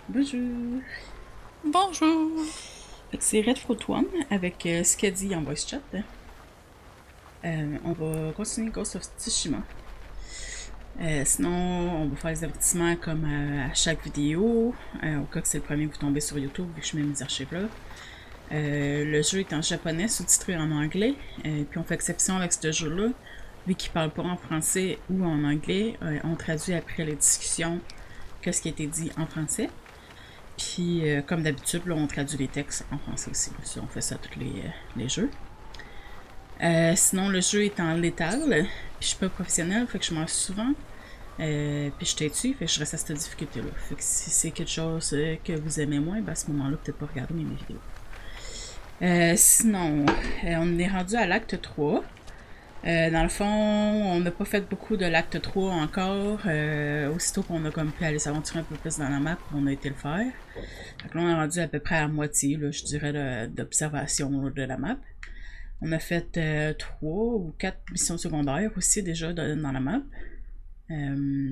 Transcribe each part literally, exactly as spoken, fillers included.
Bonjour. Bonjour. C'est Red Fruit One avec euh, ce qu'elle dit en voice chat. Euh, on va continuer Ghost of Tsushima. Euh, sinon, on va faire les avertissements comme à, à chaque vidéo, euh, au cas que c'est le premier que vous tombez sur YouTube, vu que je mets mes archives là. Euh, le jeu est en japonais, sous-titré en anglais, euh, puis on fait exception avec ce jeu-là, vu qu'il parle pas en français ou en anglais, euh, on traduit après les discussions qu'est-ce qui a été dit en français. Puis, euh, comme d'habitude, là, on traduit les textes en français aussi. Là. On fait ça à tous les, euh, les jeux. Euh, sinon, le jeu est en létal. Puis, je suis pas professionnelle, fait que je meurs souvent. Euh, puis, je têtue, fait que je reste à cette difficulté-là. Fait que si c'est quelque chose euh, que vous aimez moins, ben à ce moment-là, peut-être pas regarder mes vidéos. Euh, sinon, euh, on est rendu à l'acte trois. Euh, dans le fond, on n'a pas fait beaucoup de l'acte trois encore. Euh, aussitôt qu'on a comme pu aller s'aventurer un peu plus dans la map, on a été le faire. Donc là, on est rendu à peu près à moitié, là, je dirais, d'observation de la map. On a fait euh, trois ou quatre missions secondaires aussi déjà de, dans la map. Euh,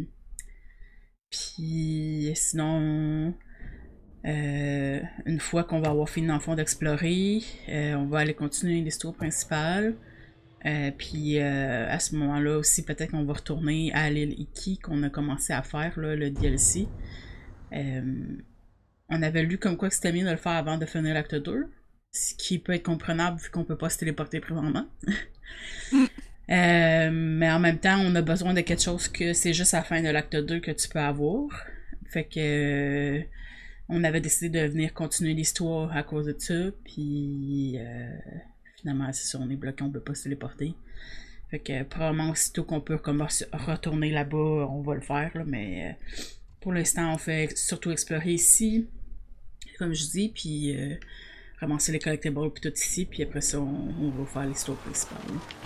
Puis sinon, euh, une fois qu'on va avoir fini dans le fond d'explorer, euh, on va aller continuer l'histoire principale. Euh, puis euh, à ce moment-là aussi, peut-être qu'on va retourner à l'île Iki qu'on a commencé à faire, là, le D L C. Euh, on avait lu comme quoi que c'était mieux de le faire avant de finir l'acte deux, ce qui peut être comprenable vu qu'on peut pas se téléporter présentement. Mm. Euh, mais en même temps, on a besoin de quelque chose que c'est juste à la fin de l'acte deux que tu peux avoir. Fait que euh, on avait décidé de venir continuer l'histoire à cause de ça, puis euh, finalement, c'est ça, on est bloqué, on peut pas se téléporter. Fait que probablement aussitôt qu'on peut comme retourner là-bas, on va le faire, là, mais euh, pour l'instant, on fait surtout explorer ici, comme je dis, puis euh, ramasser les collectibles puis tout ici, puis après ça, on, on va faire l'histoire principale.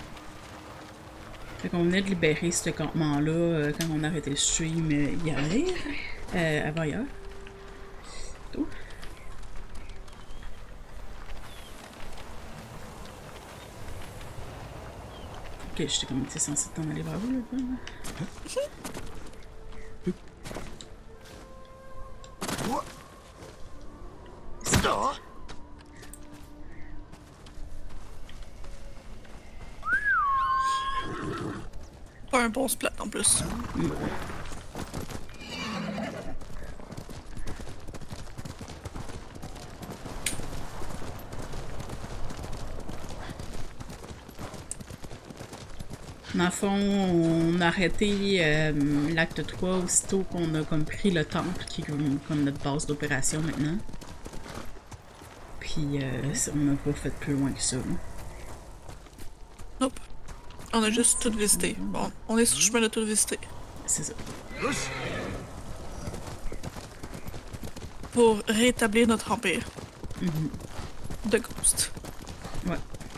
Fait qu'on venait de libérer ce campement-là euh, quand on a arrêté le stream euh, hier, euh, avant hier. Tout. Ok, j'étais comme, t'es censé t'en aller vers où, là? Pas un bon splat en plus. Mm. Dans le fond, on a arrêté euh, l'acte trois aussitôt qu'on a comme pris le temple, qui est comme, comme notre base d'opération maintenant. Puis euh, on n'a pas fait plus loin que ça. Là. Nope. On a juste tout visité. Bon, on est sur le chemin de tout visiter. C'est ça. Pour rétablir notre empire. Mm-hmm. De Ghost. Ouais.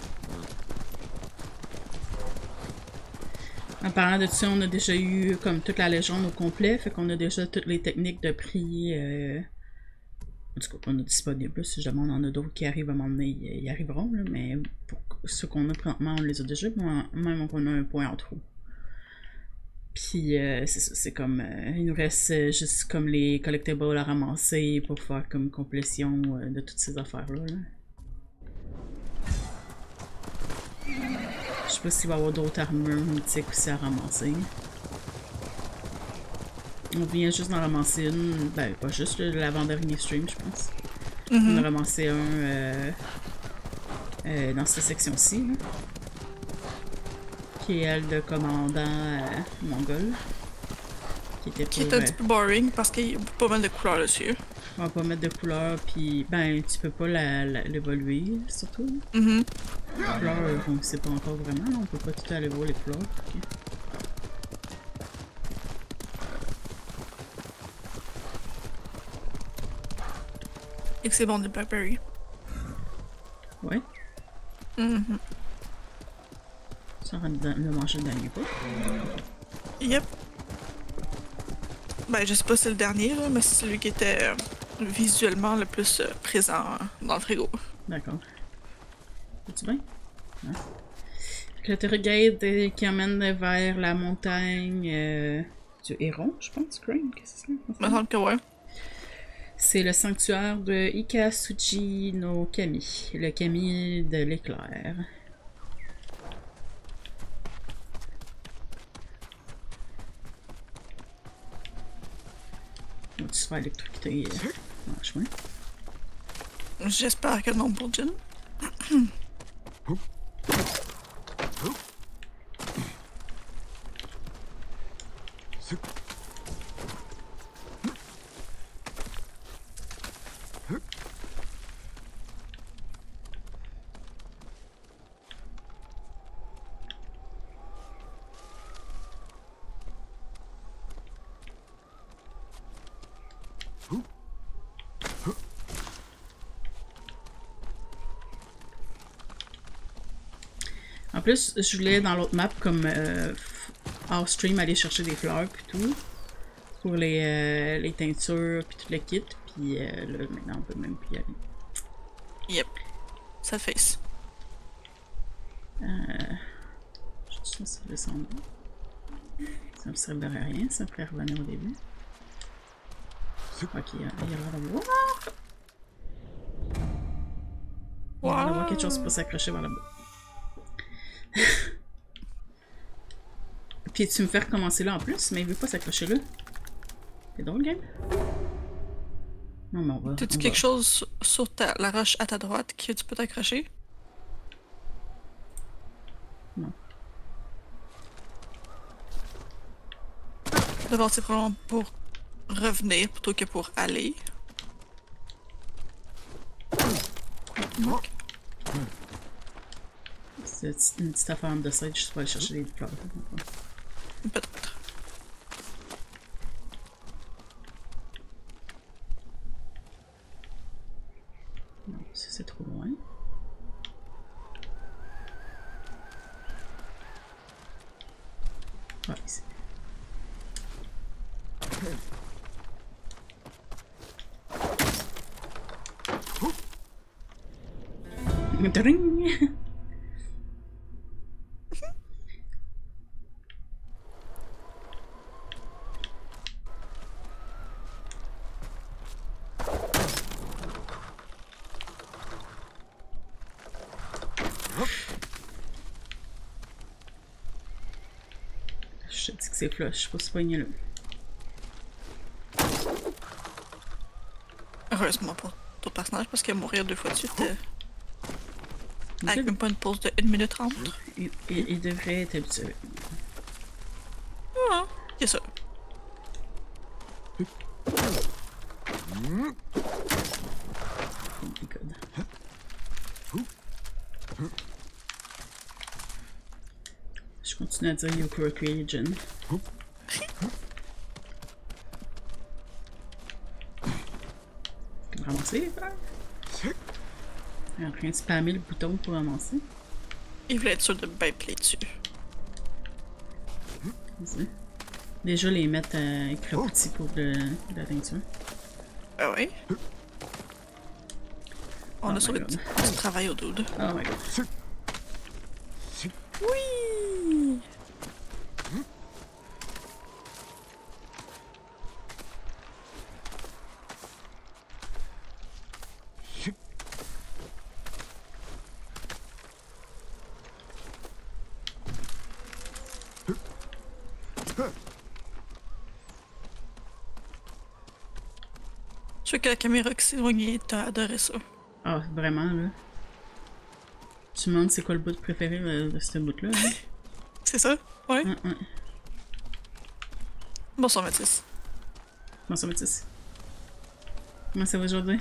En parlant de ça, on a déjà eu comme toute la légende au complet, fait qu'on a déjà toutes les techniques de prier. Euh... En tout cas, qu'on a disponibles. Si jamais on en a d'autres qui arrivent à un moment donné, ils arriveront, là, mais pour ceux qu'on a présentement, on les a déjà, même qu'on a un point en trop. Puis euh, c'est ça, c'est comme. Euh, il nous reste euh, juste comme les collectibles à ramasser pour faire comme complétion euh, de toutes ces affaires-là. Là. Je sais pas s'il va y avoir d'autres armures mythiques aussi à ramasser. On vient juste d'en ramasser une, ben pas juste l'avant-dernier stream, je pense. Mm-hmm. On a ramassé un euh, euh, dans cette section-ci, qui est elle de commandant euh, mongol. Qui était pour, qui est un euh, petit peu boring parce qu'il y a pas mal de couleurs dessus. On va pas mettre de couleurs, puis ben tu peux pas l'évoluer surtout. Mm-hmm. Les couleurs, on sait pas encore vraiment, là, on peut pas tout aller voir les couleurs. Okay. Et que c'est bon du Blackberry. Ouais. Mm-hmm. Ça va le manger le dernier pas. Yep. Ben, je sais pas si c'est le dernier, là, mais c'est celui qui était euh, visuellement le plus euh, présent euh, dans le frigo. D'accord. Es-tu bien? Ouais. Le Terrorgate qui amène vers la montagne euh, du Héron, je pense, Crane, qu'est-ce que c'est? Il me semble que ouais. C'est le sanctuaire de Ikatsuchi no Kami, le Kami de l'éclair. On va se faire électrocuter euh, dans le chemin. J'espère que non pour Jin. En plus, je voulais dans l'autre map, comme euh, off stream, aller chercher des fleurs puis tout. Pour les, euh, les teintures puis tout le kit. Puis euh, là, maintenant, on peut même plus y aller. Yep. Ça face. Euh, je suis censé descendre. Ça me servirait à rien, ça me ferait revenir au début. Ok, il y a l'air de voir. Il y a l'air d'avoir quelque chose pour s'accrocher vers là-bas. Puis tu me fais recommencer là en plus, mais il veut pas s'accrocher là. C'est drôle, game. Non, mais on va. T'as-tu on quelque va. chose sur- sur ta, la roche à ta droite que tu peux t'accrocher? Non. D'abord, c'est probablement pour revenir plutôt que pour aller. Ok. C'est une petite affaire de side, je vais aller chercher des fleurs. Peut-être. Non, ça c'est trop loin. Ah, ici. Dring! Je te dis que c'est flush, faut se poigner là. Heureusement pour ton personnage, parce que mourir deux fois de suite, euh, Il, avec même pas une pause de une minute trente. il, il- il devrait être habitué. Ah, c'est ça. Oh my god. Je continue à dire Yoko Recreation. Tu peux ramasser les fleurs? Il est en train de spammer le bouton pour ramasser. Il voulait être sûr de bien play dessus. Vas-y. Déjà les mettre euh, écrapoutis pour de, de la teinture. Ah oui. On Oh a sauvé my du, God. du travail au dude. Oh my god. Oui! Je sais que la caméra qui s'est éloignée, t'as adoré ça. Ah, vraiment là. Tu me demandes c'est quoi le bout préféré euh, de ce bout-là? Hein? C'est ça? Ouais. Hum, hum. Bonsoir Mathis. Comment ça va, Mathis? Comment ça va aujourd'hui?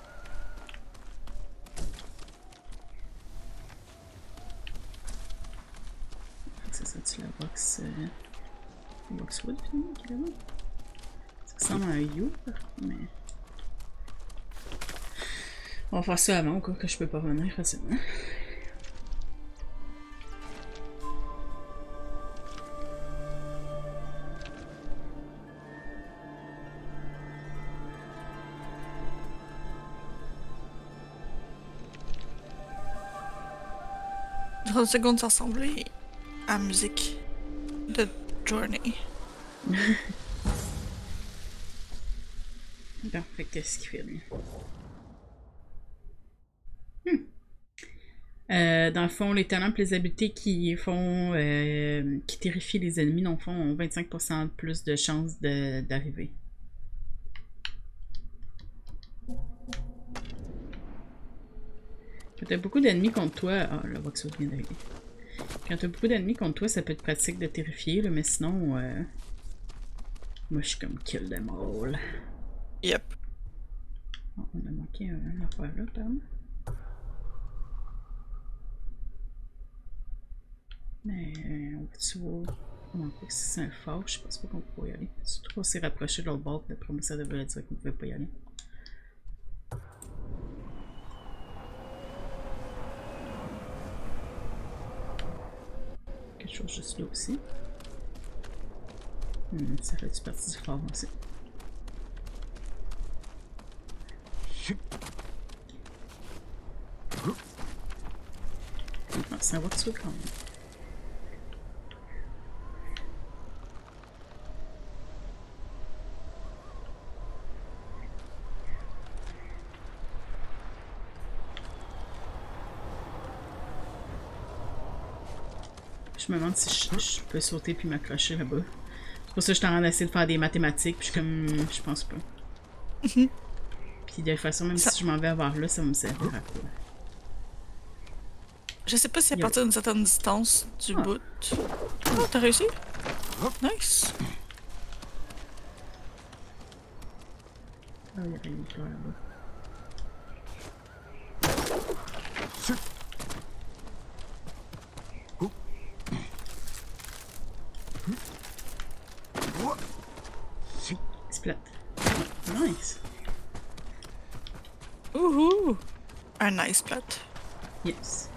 C'est ça, tu la box. Euh... Boxwood finalement qui est là-bas? Ça ressemble à un You, mais. On va faire ça avant, quoi, que je peux pas revenir facilement. trente secondes, ça ressemblait à la musique de Journey. Bon, fait que qu'est-ce qu'il fait lui? Hmm. Euh, dans le fond, les talents et les habiletés qui font euh, qui terrifient les ennemis, dans le fond, ont vingt-cinq pour cent de plus de chances d'arriver. Quand t'as beaucoup d'ennemis contre toi. Ah, le Voxo vient d'arriver. Quand t'as beaucoup d'ennemis contre toi, ça peut être pratique de terrifier, là, mais sinon. Euh... Moi, je suis comme kill them all. Yep. Oh, on a manqué un affaire là, pardon. Mais on peut-tu voir. Non, quoi, si c'est un fort, je pense pas qu'on peut y aller. Surtout qu'on s'est rapproché de l'autre bord, d'après moi, ça devrait dire qu'on pouvait pas y aller. Quelque chose juste là aussi. Hmm, ça fait-tu partie du fort aussi? Ah, c'est un voxo quand même. Je me demande si je, je peux sauter puis m'accrocher là-bas. C'est pour ça que je suis en train d'essayer de faire des mathématiques, puis je suis comme. Je pense pas. Puis de toute façon, même ça... si je m'en vais avoir là, ça va me servir à quoi? Je sais pas si à partir d'une certaine distance du ah. bout. Oh, t'as réussi? Nice! Ah, il y a rien de clair là-bas. Splat. Nice. Ouhou! Un nice plat. Yes.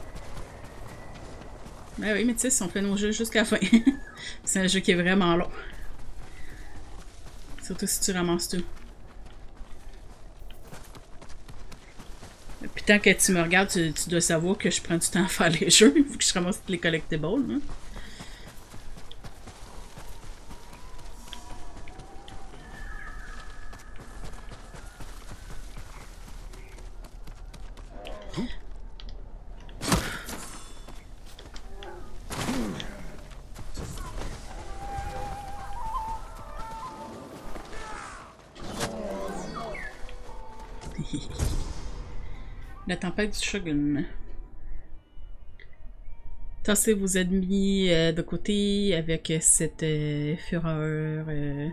Ben oui, mais tu sais, si on fait nos jeux jusqu'à la fin, c'est un jeu qui est vraiment long. Surtout si tu ramasses tout. Puis tant que tu me regardes, tu, tu dois savoir que je prends du temps à faire les jeux. Il faut que je ramasse tous les collectibles. Hein. La tempête du Shogun. Tassez vos ennemis euh, de côté avec euh, cette euh, fureur. Euh...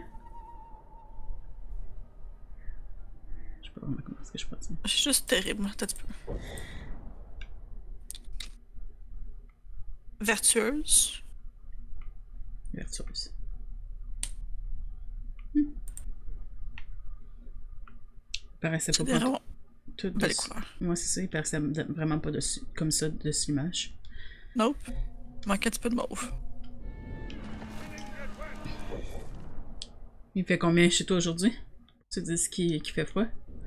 Je sais pas vraiment comment est-ce que je peux dire. C'est juste terrible, peut-être peu. Vertueuse. Vertueuse. Hmm. Paraissait pas vraiment... tout belle couleur. Moi, c'est ça, il paraissait vraiment pas dessus, comme ça dessus l'image. Nope. Manque un petit peu de mauve. Il fait combien chez toi aujourd'hui? Tu dis qu'il qu'il fait froid?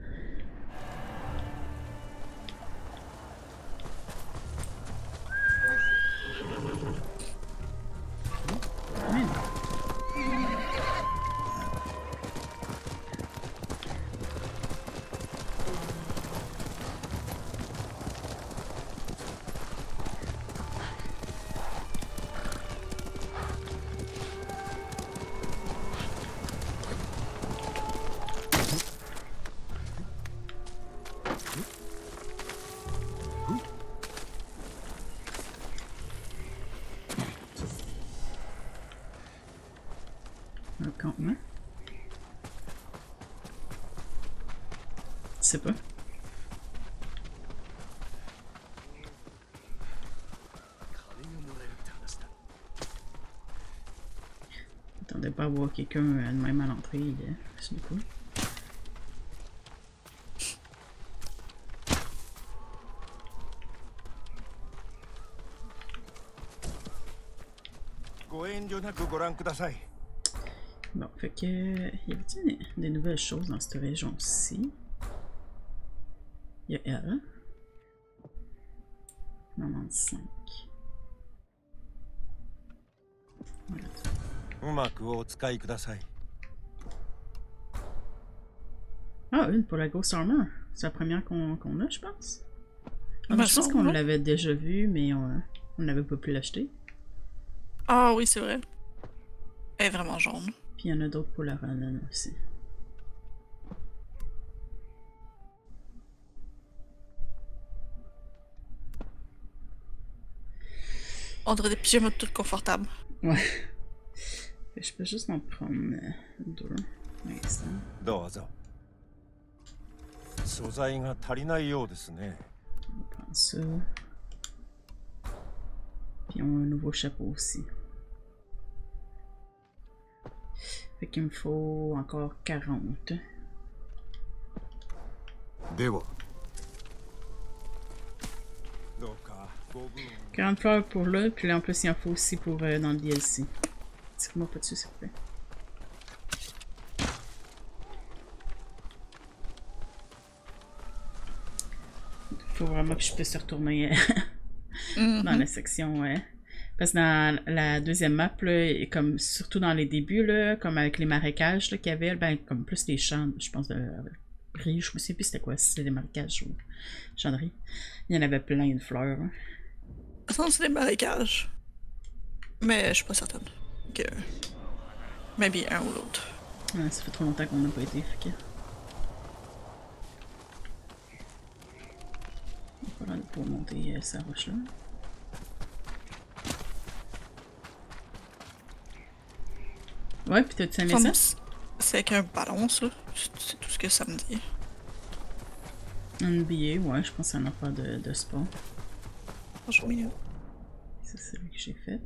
Un campement? Je sais pas. Attendez pas à voir quelqu'un de même à l'entrée, c'est cool. Bon, fait que... Y avait-il des, des nouvelles choses dans cette région-ci? Il y a elle. quatre-vingt-quinze. Voilà. うまくお使いください。 Nice. うん。 Nice. うん。 Nice. うん。 Nice. Ah, une pour la Ghost Armor. C'est la première qu'on qu'on a, je pense. Ah, Ben, je pense ça, qu'on non? l'avait déjà vu, mais on on n'avait pas pu l'acheter. Ah oui, c'est vrai. Elle est vraiment jaune. Puis il y en a d'autres pour la Ronin aussi. On dirait des pyjamas tout confortables. Ouais. Je peux juste en prendre euh, deux. Pour l'instant. どうぞ素材が足りないようですね On va prendre ça. Puis on a un nouveau chapeau aussi. Fait qu'il me faut encore quarante. ではどうかご分 quarante fleurs pour là, puis là en plus il en faut aussi pour euh, dans le D L C. Tire-moi pas dessus s'il vous plaît. Faut vraiment que je puisse retourner dans la section, ouais. Parce que dans la deuxième map, là, et comme surtout dans les débuts, là, comme avec les marécages qu'il y avait, ben comme plus les champs, je pense de riz, je me sais plus c'était quoi, si c'était des marécages ou champs de riz. Il y en avait plein de fleurs. Hein. Attends, c'est des marécages. Mais je suis pas certaine. Que. Maybe un ou l'autre. Ouais, ça fait trop longtemps qu'on n'a pas été, fait que... On va pour monter euh, sa roche là. Ouais, pis t'as-tu aimé ça? C'est avec un ballon, ça. C'est tout ce que ça me dit. Un billet, ouais, je pense que c'est un affaire de, de sport. Franchement mignon. Ça, c'est celui que j'ai fait.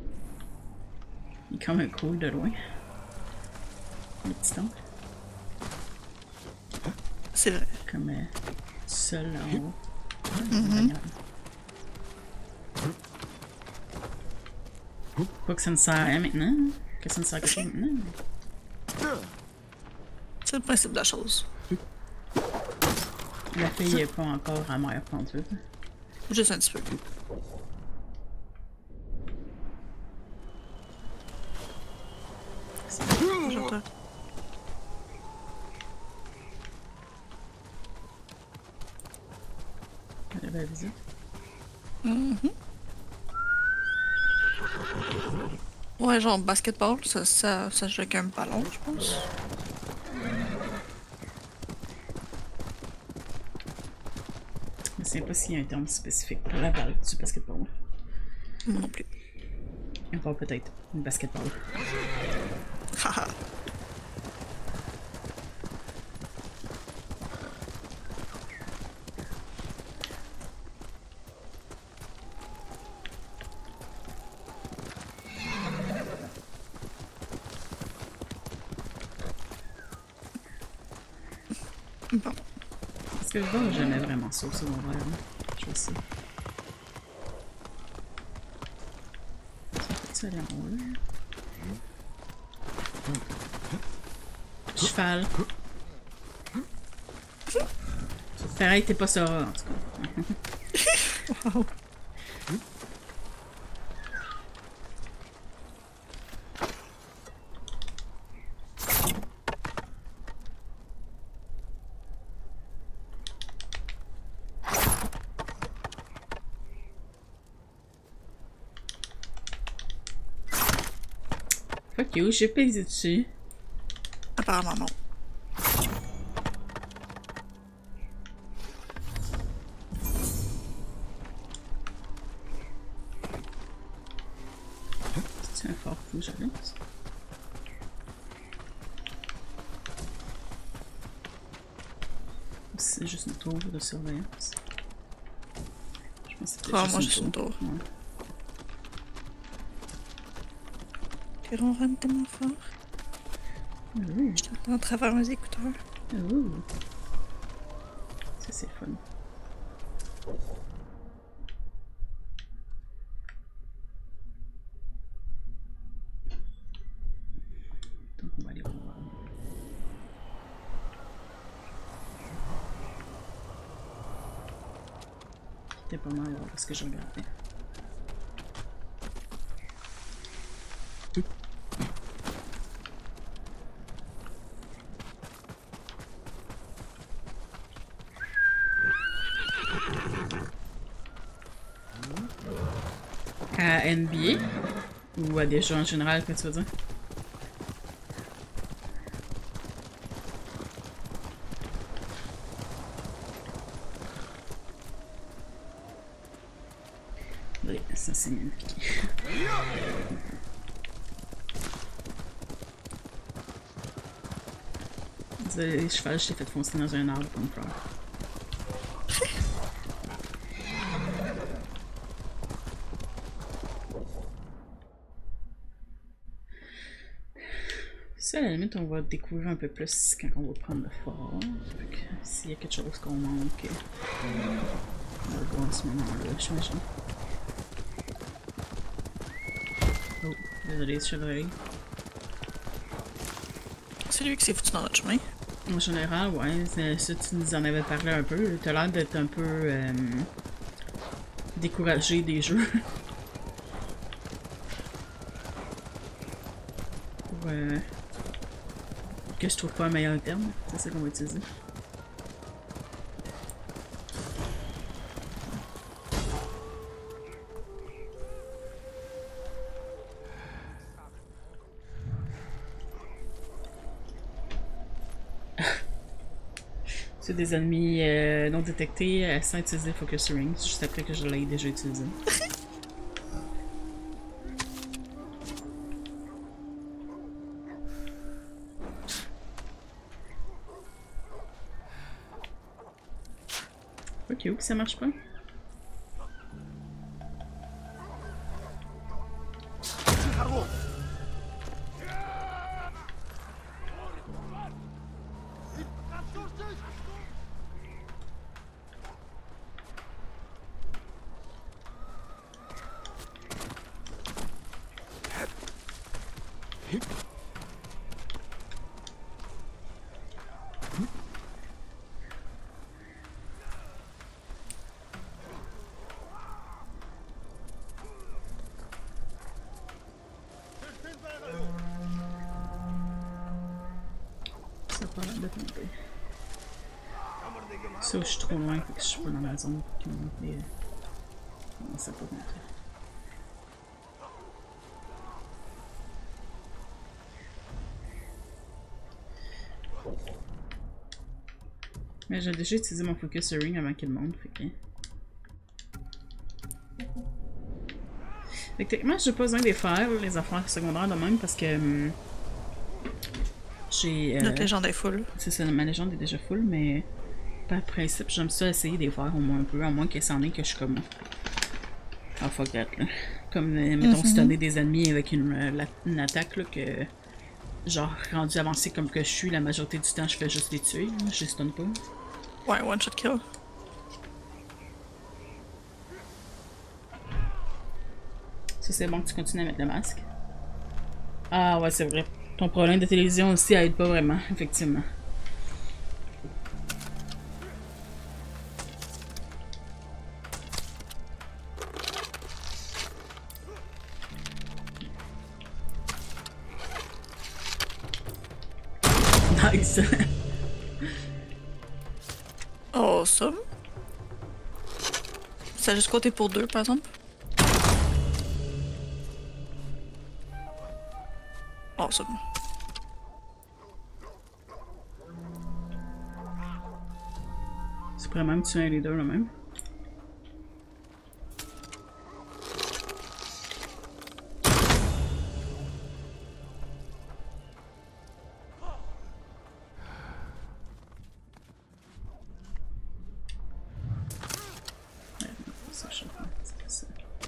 Il est quand même cool de loin. Le petit temple. C'est vrai. Comme euh, seul en haut. Mm-hmm. Pas que ça ne sert à rien maintenant. Que ça ne sert à quelque chose maintenant. C'est le principe de la chose. La fille n'est pas encore à mère pantoute. Juste un petit peu. J'entends. Elle avait avisé. Mm-hmm. Ouais, genre basketball, ça, ça, ça joue avec un ballon, je pense. Je ne sais pas s'il y a un terme spécifique pour la balle du basketball. Moi non plus. Encore peut-être une basketball. Haha. Bon. Parce que je vois, j'aimais vraiment ça au secondaire. Hein. Je vois ça. Ça fait-tu aller en haut là? Cheval. Pareil, t'es pas ça en tout cas. Wow. Fuck you, j'ai pesé dessus. Apparemment non. C'est un fort coup, j'avais. C'est juste une tour de surveillance. Je pense que c'est Ah, juste moi, une juste une tour. Ouais. Tu ronronnes tellement fort. Ouh. Je t'entends à travers mes écouteurs. Ouh. Ça, c'est fun. Donc, on va aller voir. C'était pas mal parce que je regardais. À N B A? Ou à des jeux en général, que tu veux dire? Oui, ça c'est magnifique. Désolé, les chevals, je t'ai fait foncer dans un arbre comme fleur. Ça, à la limite, on va découvrir un peu plus quand on va prendre le fort. S'il y a quelque chose qu'on manque, on va le voir en ce moment-là, j'imagine. Oh, désolé, chevalerie. C'est lui qui s'est foutu dans notre chemin. En général, ouais, ça tu nous en avais parlé un peu. T'as l'air d'être un peu euh, découragé des jeux. Pour euh, que je trouve pas un meilleur terme, c'est ça qu'on va utiliser. C'est des ennemis euh, non détectés euh, sans utiliser Focus Ring, juste après que je l'ai déjà utilisé. Ok, où que ça marche pas? Ça a pas l'air de tomber. Ça, je suis trop loin, fait que je suis pas dans la zone qui monte les... Non, ça peut monter. Mais j'ai déjà utilisé mon Focus Ring avant qu'il monte, fait que... Fait que techniquement, j'ai pas besoin de les faire, les affaires secondaires de même, parce que... Hum, j'ai... Euh, Notre légende est full. C'est ça, ma légende est déjà full, mais... Par principe, j'aime ça essayer de les faire au moins un peu, à moins que c'en est que je suis comme... Ah, fuck that, là. Comme, euh, mettons, Mm-hmm. stunner des ennemis avec une, euh, la, une attaque, là, que... Genre, rendu avancé comme que je suis, la majorité du temps, je fais juste les tuer, là, je les stun pas. Ouais, one shot kill. Ça, c'est bon que tu continues à mettre le masque. Ah ouais, c'est vrai. Ton problème de télévision aussi aide pas vraiment, effectivement. Nice. Awesome. Ça a juste côté pour deux, par exemple. Awesome. Tu pourrais même tuer un leader là même. Ça, je sais pas, c'est ça.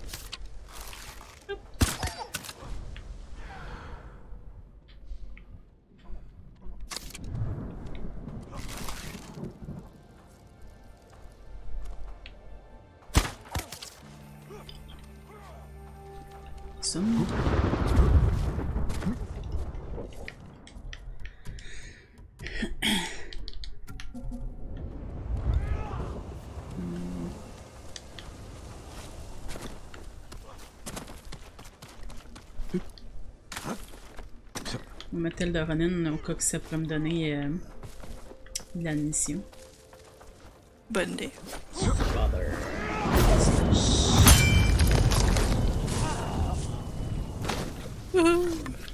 Ça. On va mettre tel de Ronin au cas que ça pourrait me donner euh, de la mission. Bonne idée. Father. Wouhou.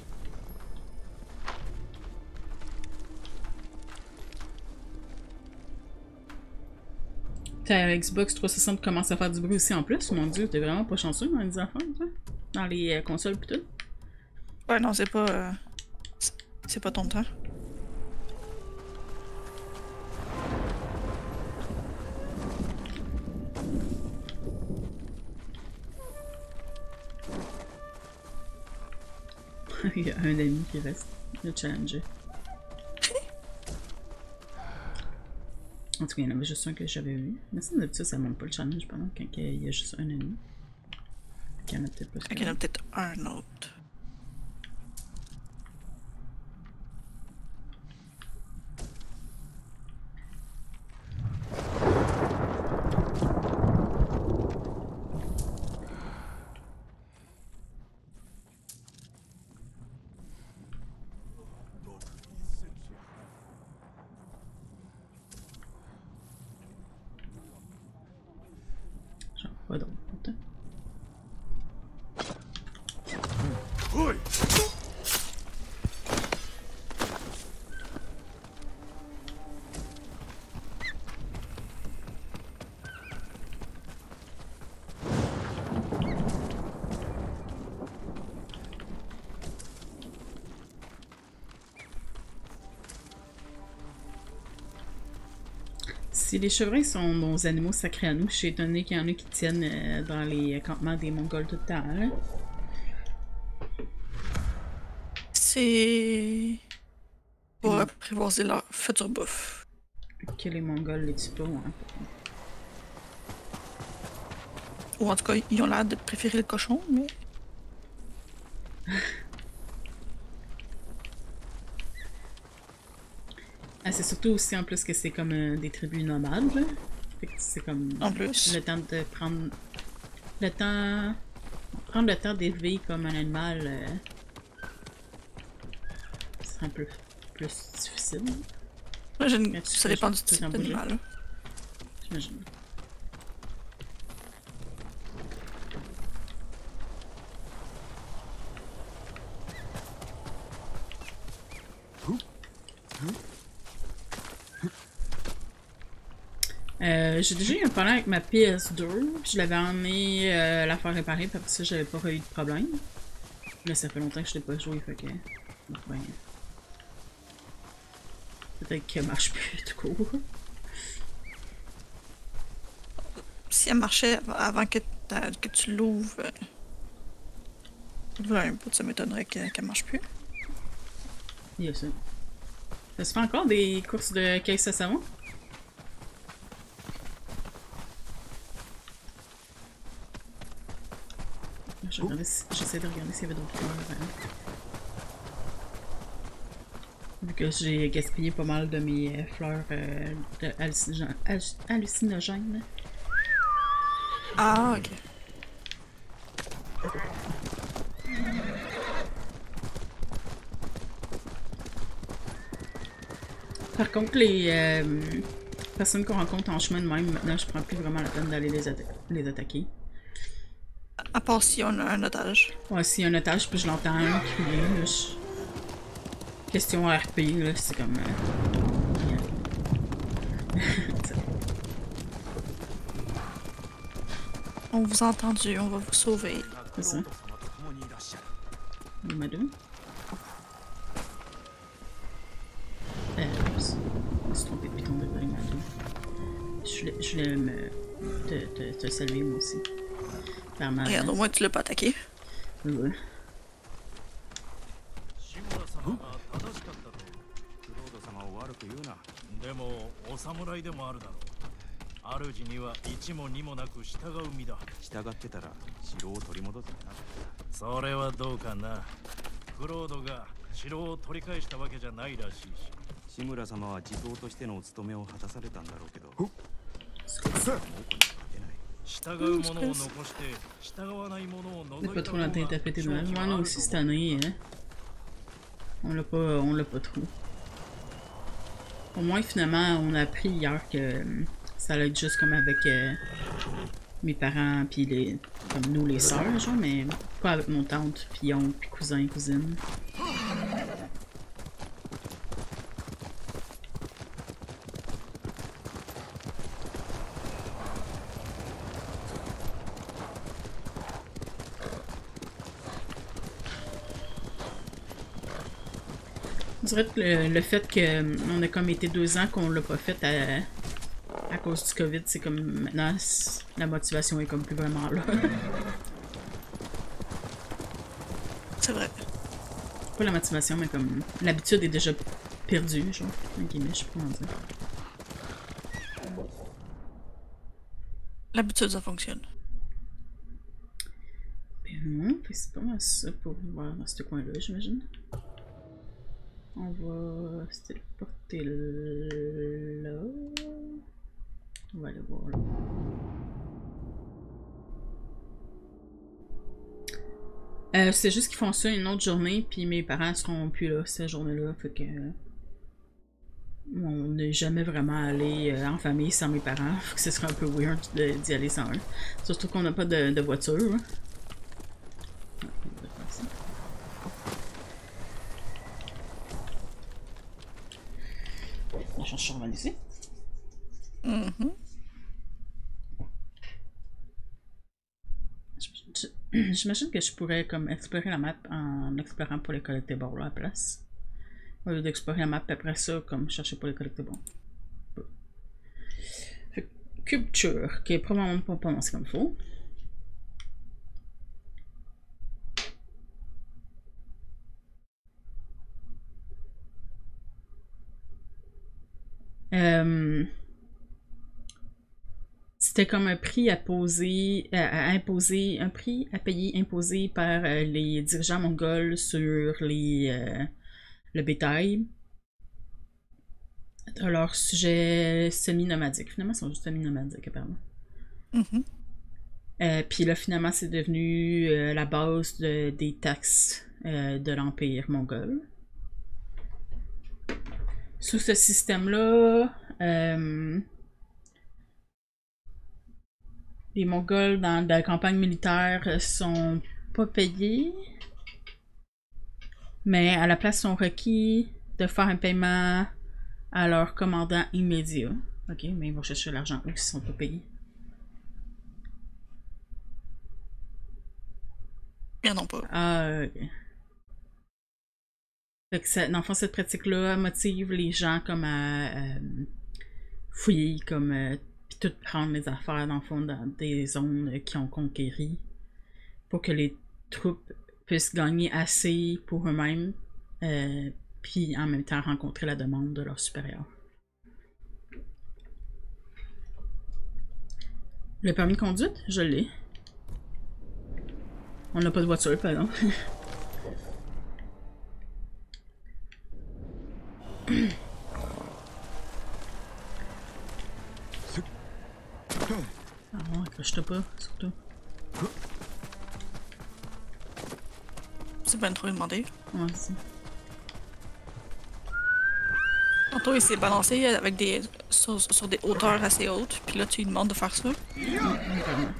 Ta Xbox trois cent soixante commence à faire du bruit aussi en plus. Mon dieu, t'es vraiment pas chanceux dans les affaires, toi? Dans les euh, consoles pis tout. Ouais, non, c'est pas. Euh... C'est pas ton temps. Il y a un ami qui reste. Le challenger. En tout cas, il y en avait juste un que j'avais vu. Mais ça, d'habitude, ça monte pas le challenge pendant quand il y a juste un ennemi. Il y en a peut-être pas. Il y en a peut-être un autre. Genre, pas drôle, pourtant. Si les chevreuils sont nos animaux sacrés à nous, je suis étonnée qu'il y en a qui tiennent euh, dans les campements des Mongols tout le temps. Hein? C'est. Pour Mm. apprivoiser leur future bouffe. Que les Mongols les tuent pas, hein? Ou en tout cas, ils ont l'air de préférer le cochon, mais. Ah, c'est surtout aussi en plus que c'est comme euh, des tribus nomades, là. Fait que c'est comme En plus. le temps de prendre le temps prendre le temps d'élever comme un animal euh... c'est un peu plus difficile, J'imagine mais que tu ça peux dépend du juste tout type en bouger. d'animal. J'imagine. Euh, j'ai déjà eu un problème avec ma P S deux, je l'avais emmené euh, la faire réparer, puis après ça j'avais pas eu de problème. Mais ça fait longtemps que je l'ai pas joué, fait que... Ouais. Peut-être qu'elle marche plus du coup. Si elle marchait av- avant que, que tu l'ouvres, euh... voilà un peu, ça m'étonnerait qu'elle qu'elle marche plus. Il y a ça. Ça se fait encore des courses de caisse à savon? J'essaie de regarder s'il y avait d'autres fleurs. Hein. Vu que j'ai gaspillé pas mal de mes euh, fleurs euh, de hallucinogènes. hallucinogènes. Ah, ok. Par contre, les euh, personnes qu'on rencontre en chemin de même, maintenant, je prends plus vraiment la peine d'aller les, atta les attaquer. À part si on a un otage. Ouais, s'il y a un otage, puis je l'entends crier, là, je... Question R P, là, c'est comme... Euh... On vous a entendu, on va vous sauver. C'est ça. Il m'a deux. Euh, oups. Je me suis trompé de piton de Brimado. Je voulais, je voulais me... te, te, te saluer, moi aussi. Clairement. Regarde, au moins tu l'as pas attaqué. Ouais. でもお侍でもあるだろう。主には一も二もなく従う身だ。従ってたら城を取り戻すな。それはどうかな。クロードが城を取り返したわけじゃないらしいし。志村様は地蔵としてのお務めを果たされたんだろうけど。従うものを残して従わないものを除い On n'a た pas trop l'interpréter de mal. Moi, nous aussi, cette année, hein. On l'a pas, on l'a pas trop. Au moins, finalement, on a appris hier que euh, ça allait être juste comme avec euh, mes parents, puis les, comme nous, les sœurs, genre, mais pas avec mon tante, puis oncle, puis cousin, cousine. Je dirais que le, le fait qu'on a comme été deux ans qu'on l'a pas fait à, à cause du COVID, c'est comme maintenant la motivation est comme plus vraiment là. C'est vrai. Pas la motivation, mais comme l'habitude est déjà perdue, genre. En guillemets, je sais pas comment dire. L'habitude, ça fonctionne. Ben non, c'est pas mal ça pour voir dans ce coin-là, j'imagine. On va se téléporter là. On va aller voir là. Euh, c'est juste qu'ils font ça une autre journée, puis mes parents seront plus là cette journée-là, fait que on n'est jamais vraiment allé euh, en famille sans mes parents, fait que ce serait un peu weird d'y aller sans eux. Surtout qu'on n'a pas de, de voiture. Hein. La chance sur ici. Mm-hmm. J'imagine que je pourrais comme explorer la map en explorant pour les collectibles à la place. Au lieu d'explorer la map après ça, comme chercher pour les collectibles. Fait culture, qui est probablement pas prononcé comme il faut. Euh, C'était comme un prix à poser, à, à imposer, un prix à payer imposé par euh, les dirigeants mongols sur les, euh, le bétail de leur sujet semi-nomadique. Finalement, ils sont juste semi-nomadiques, apparemment. Mm-hmm. Euh, Puis là, finalement, c'est devenu euh, la base de, des taxes euh, de l'Empire mongol. Sous ce système-là, euh, les Mongols dans la campagne militaire sont pas payés, mais à la place sont requis de faire un paiement à leur commandant immédiat. Ok, mais ils vont chercher l'argent où s'ils sont pas payés. Bien non pas. Ah, ok. Fait que ça, dans le fond, cette pratique-là motive les gens comme à euh, fouiller, comme euh, puis tout prendre les affaires dans le fond dans des zones euh, qui ont conquéri pour que les troupes puissent gagner assez pour eux-mêmes, euh, puis en même temps rencontrer la demande de leurs supérieurs. Le permis de conduite, je l'ai. On n'a pas de voiture, par exemple. Ah ouais, accroche-toi pas, surtout. C'est bien trop demandé. Ouais, c'est... Tantôt, il s'est balancé avec des sur, sur des hauteurs assez hautes, puis là, tu lui demandes de faire ça. Mmh, vraiment.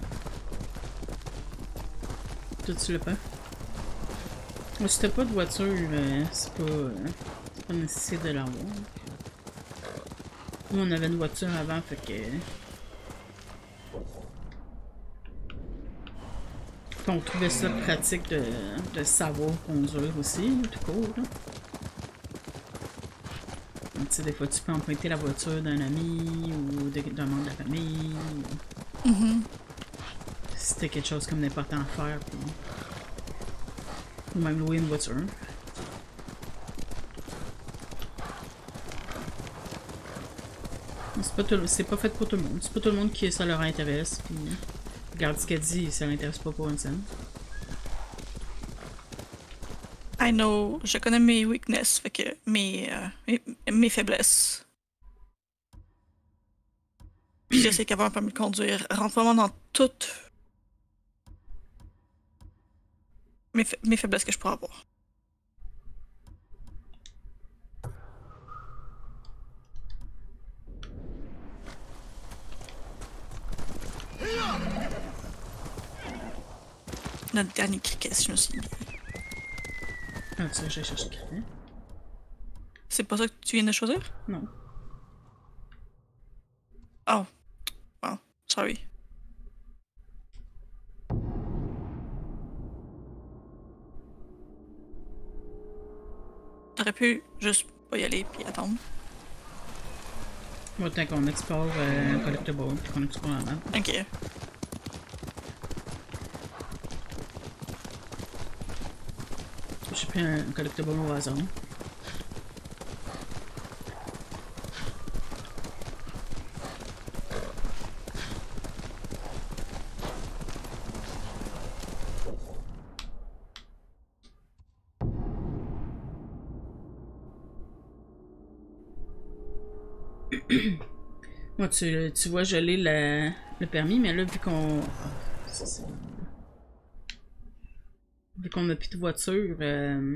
Toi, tu l'as pas? Moi, si t'as pas de voiture, euh, c'est pas... Euh, c'est pas nécessaire de l'avoir. Nous, on avait une voiture avant, fait que... Puis on trouvait ça pratique de, de savoir conduire aussi, tout court, là. Tu sais, des fois, tu peux emprunter la voiture d'un ami ou d'un membre de la famille. Ou... Mm-hmm. Si c'était quelque chose comme d'important à faire, puis... ou même louer une voiture. C'est pas, tout... c'est pas fait pour tout le monde. C'est pas tout le monde qui ça leur intéresse. Puis... regarde ce qu'elle dit, ça l'intéresse pas pour une scène. I know, je connais mes weaknesses, fait que mes, euh, mes, mes faiblesses. Puis je sais qu'avoir un permis de conduire rentre vraiment dans toutes mes, fa mes faiblesses que je pourrais avoir. notre dernier cricket, si je me souviens. Ah, tu sais, j'ai cherché le cricket. C'est pas ça que tu viens de choisir? Non. Oh. Oh, sorry. T'aurais pu juste pas y aller puis attendre. Moi, tant qu'on explore euh, un collectible, puis qu'on explore la map. Ok. J'ai pris un collectible au hasard. Moi, tu, tu vois, je l'ai le, le permis, mais là, vu qu'on. Ça, c'est- vu qu'on n'a plus de voiture, euh,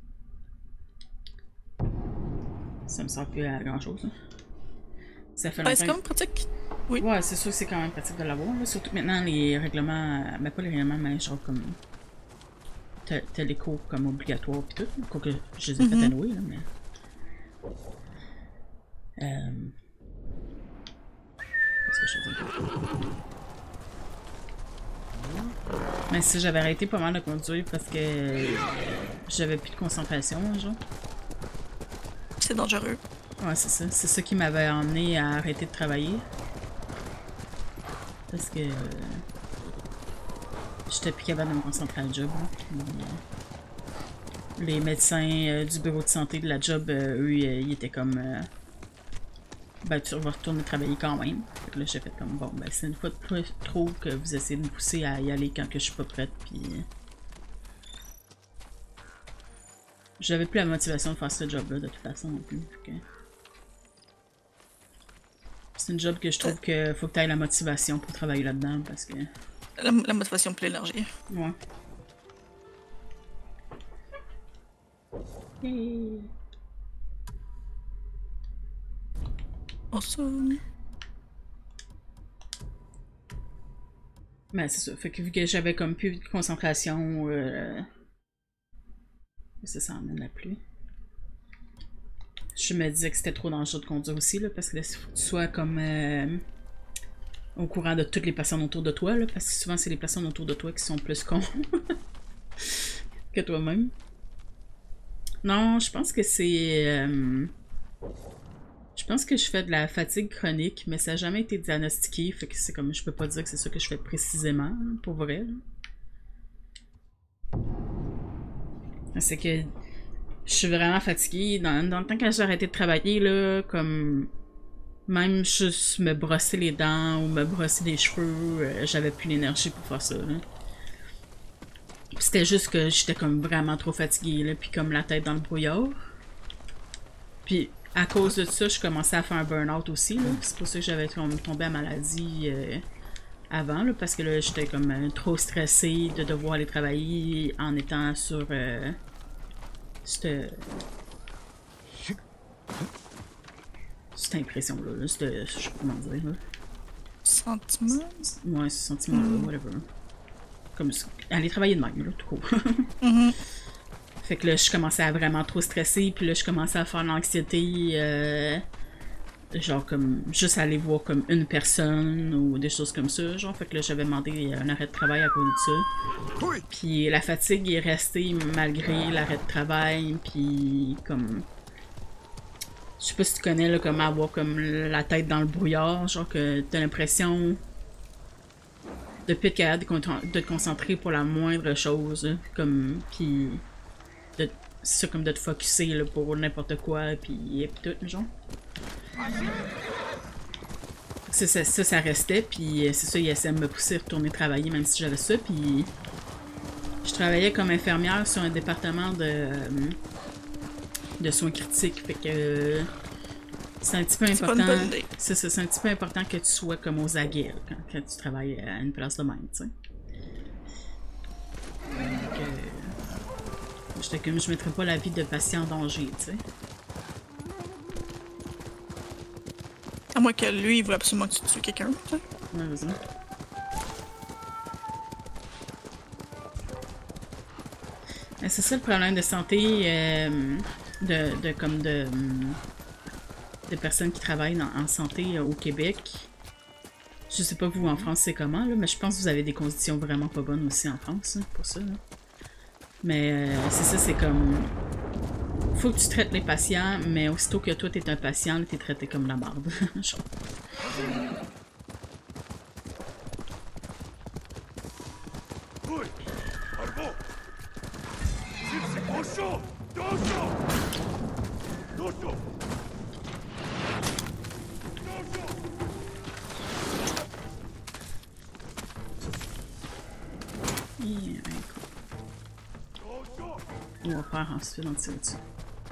ça me sert plus à grand chose. Hein. Ça fait Ouais, c'est longtemps. quand même pratique. Oui. Ouais, c'est sûr que c'est quand même pratique de l'avoir. Là. Surtout que maintenant, les règlements. Mais pas les règlements, mais genre comme. T'as t'as les cours comme obligatoires pis tout. Quoique je les ai fait Mhm. à Noé, là, mais. Euh. Qu'est-ce que je veux dire? Mais si j'avais arrêté pas mal de conduire parce que euh, j'avais plus de concentration, genre. C'est dangereux. Ouais, c'est ça. C'est ça qui m'avait emmené à arrêter de travailler. Parce que euh, j'étais plus capable de me concentrer à la job. Là. Puis, euh, les médecins euh, du bureau de santé de la job, euh, eux, euh, ils étaient comme... Euh, ben, tu vas retourner travailler quand même. Fait que là, j'ai fait comme, bon, ben, c'est une fois de plus trop que vous essayez de me pousser à y aller quand que je suis pas prête, puis... euh, j'avais plus la motivation de faire ce job-là, de toute façon, non plus. Fait que... c'est une job que je trouve que faut que tu aies la motivation pour travailler là-dedans, parce que... La, la motivation pour l'énergie. Ouais. Yay. Awesome. Ben, c'est ça. Fait que vu que j'avais comme plus de concentration, euh... ça s'en amène la pluie. Je me disais que c'était trop dangereux de conduire aussi, là, parce que là, il faut que tu sois comme euh, au courant de toutes les personnes autour de toi, là, parce que souvent, c'est les personnes autour de toi qui sont plus cons que toi-même. Non, je pense que c'est... Euh... Je pense que je fais de la fatigue chronique, mais ça n'a jamais été diagnostiqué, fait que c'est comme, je peux pas dire que c'est ça que je fais précisément, hein, pour vrai. C'est que je suis vraiment fatiguée. Dans, dans le temps quand j'ai arrêté de travailler, là, comme même juste me brosser les dents ou me brosser les cheveux, euh, j'avais plus l'énergie pour faire ça. Là. C'était juste que j'étais comme vraiment trop fatiguée, là, puis comme la tête dans le brouillard. Puis à cause de ça, je commençais à faire un burn-out aussi. C'est pour ça que j'avais tombé à maladie euh, avant, là, parce que là, j'étais comme euh, trop stressée de devoir aller travailler en étant sur euh, cette... cette impression-là, là, cette... je sais pas comment dire, là. Sentiment? Ouais, ce sentiment-là, mm. whatever. Comme aller travailler de même, là, tout court. Mm-hmm. Fait que là, je commençais à vraiment trop stresser, puis là, je commençais à faire l'anxiété, euh, genre comme, juste aller voir comme une personne, ou des choses comme ça, genre, fait que là, j'avais demandé un arrêt de travail à cause de ça. Puis la fatigue est restée malgré l'arrêt de travail, puis comme... Je sais pas si tu connais, là, comme avoir comme la tête dans le brouillard, genre que t'as l'impression de plus être capable de te concentrer pour la moindre chose, là, comme, puis... c'est ça, comme de te focusser là, pour n'importe quoi, puis tout, genre. Ça, ça, ça, ça restait, puis c'est ça, il essayait de me pousser à retourner travailler, même si j'avais ça, puis je travaillais comme infirmière sur un département de, de soins critiques, fait que c'est un petit peu important. C'est ça, c'est un petit peu important que tu sois comme aux aguets quand, quand tu travailles à une place de même, tu sais. Donc, euh, j'étais comme, je mettrais pas la vie de patient en danger, tu sais. À moins que lui, il voulait absolument que tu tues quelqu'un, tu sais. Ouais, vas-y. c'est ça le problème de santé euh, de, de comme de, de personnes qui travaillent dans, en santé euh, au Québec. Je sais pas vous en France c'est comment là, mais je pense que vous avez des conditions vraiment pas bonnes aussi en France hein, pour ça. Là. Mais euh, c'est ça, c'est comme faut que tu traites les patients, mais aussitôt que toi t'es un patient, t'es traité comme la marde. Genre. On va faire ensuite en tirer dessus.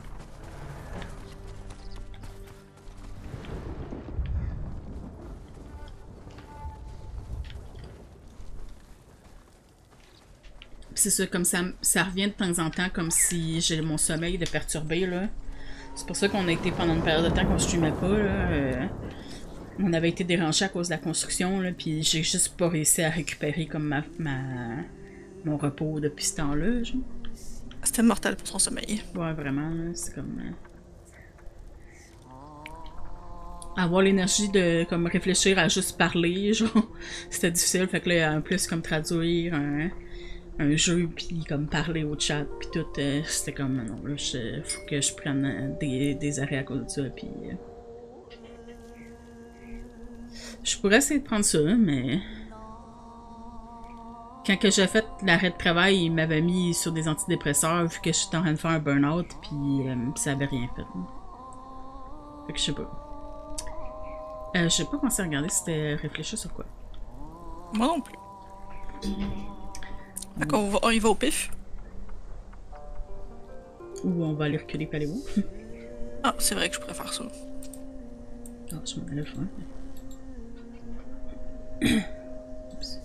C'est ça, comme ça, ça revient de temps en temps comme si j'ai mon sommeil de perturbé là. C'est pour ça qu'on a été pendant une période de temps qu'on streamait pas là. Euh, on avait été dérangé à cause de la construction là, puis j'ai juste pas réussi à récupérer comme ma, ma mon repos depuis ce temps-là. C'était mortel pour son sommeil. Ouais, vraiment, c'est comme... Euh... Avoir l'énergie de comme réfléchir à juste parler, genre, c'était difficile, fait que là, en plus, comme traduire un, un jeu, puis comme parler au chat, puis tout, euh, c'était comme, non, là, il faut que je prenne euh, des, des arrêts à cause de ça, puis... Euh... Je pourrais essayer de prendre ça, mais... Quand que j'ai fait l'arrêt de travail, il m'avait mis sur des antidépresseurs vu que j'étais en train de faire un burn-out, puis euh, ça avait rien fait. Fait que je sais pas. Euh, j'ai pas pensé à regarder si c'était réfléchir sur quoi. Moi non plus. Fait qu'on va, on y va au pif. Ou on va aller reculer pas les où. Ah, c'est vrai que je préfère ça. Ah, je m'en allais le faire. Oups.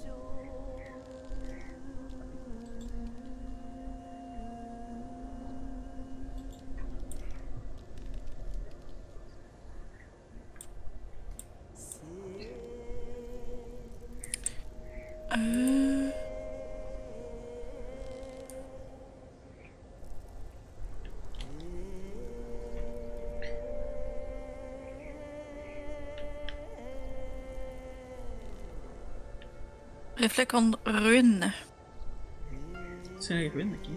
Euh... Réflexe en ruine. C'est les ruines, ok.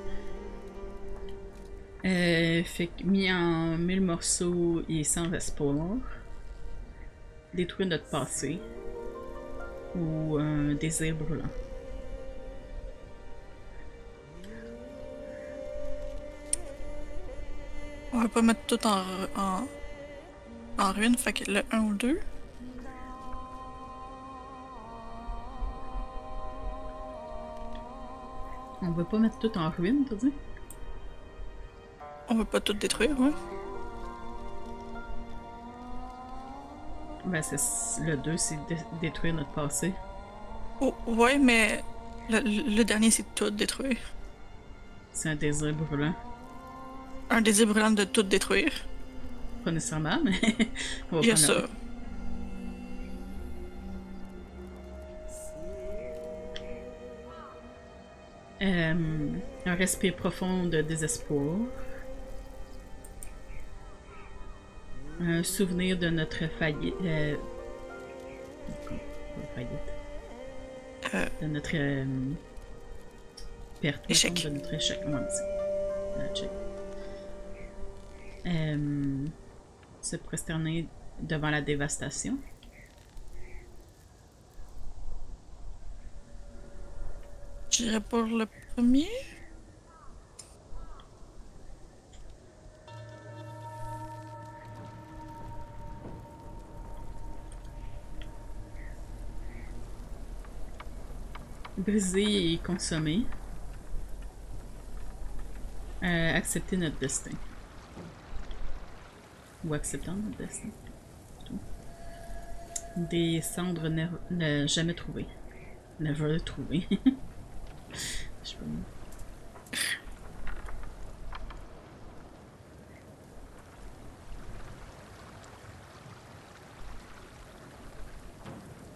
Euh, fait que mis en mille morceaux et sans espoir. Détruire notre passé. Ou un désir brûlant. On va pas mettre tout en, en, en ruine, fait que le un ou deux. On veut pas mettre tout en ruine, t'as dit? On veut pas tout détruire, ouais. Ben, c'est le deux, c'est dé détruire notre passé. Oh, ouais, mais le, le dernier, c'est tout détruire. C'est un désir brûlant. Un désir brûlant de tout détruire. Pas nécessairement, mais on va Il y a prendre ça. un. Euh, un respire profond de désespoir. Un souvenir de notre faillite. Euh... faillite. Euh, De notre euh... perte. Échec. De notre échec. Ouais, euh, check. Euh... Se prosterner devant la dévastation. je dirais pour le premier. Briser et consommer. Euh, accepter notre destin. Ou acceptant notre destin. Plutôt. Des cendres ne, ne jamais trouvées. Never trouvé. Je sais pas.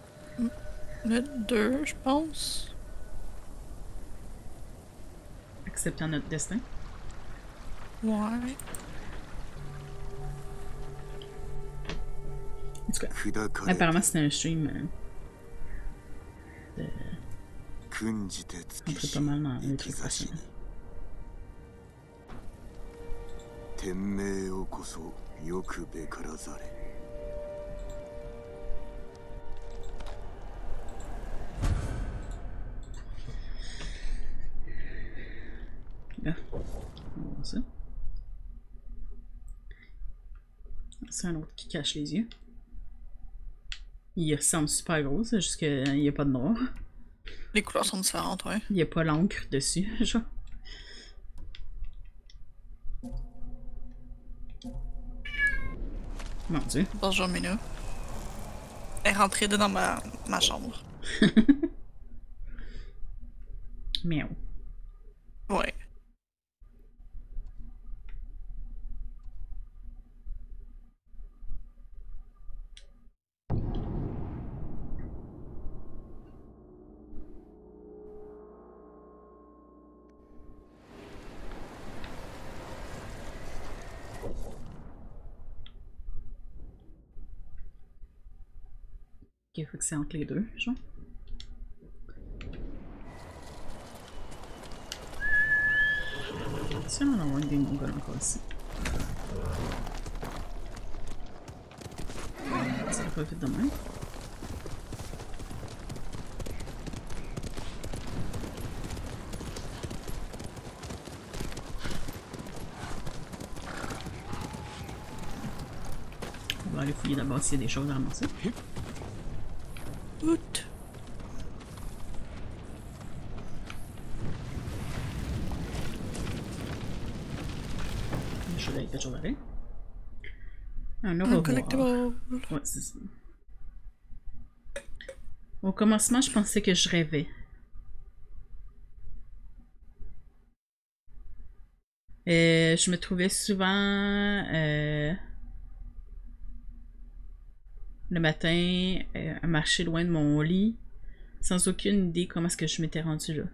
Le deux, je pense. acceptant notre destin. Ouais. En tout cas, 砕かれ apparemment c'était un stream euh, de 訓じて尽 entrer きし pas mal dans 生 le き truc ざし personnel. 天命をこそよくべからざれ Là, on va voir ça. C'est un autre qui cache les yeux. Il ressemble super gros, c'est juste qu'il n'y a pas de noir. Les couleurs sont différentes, ouais. Il n'y a pas l'encre dessus, genre. Mon dieu. Bonjour, Minou. Elle est rentrée dans ma, ma chambre. Miaou. Ouais. Ok, faut que c'est entre les deux, genre. Si on en a une des mongols encore ici. Ça va pas vite de même. On va aller fouiller d'abord s'il y a des choses à ramasser. Out. Je vais quelque chose à aller. Un Un au collectible. Ouais, c'est ça. Au commencement, je pensais que je rêvais. Et je me trouvais souvent euh, le matin euh, à marcher loin de mon lit sans aucune idée comment est-ce que je m'étais rendue là.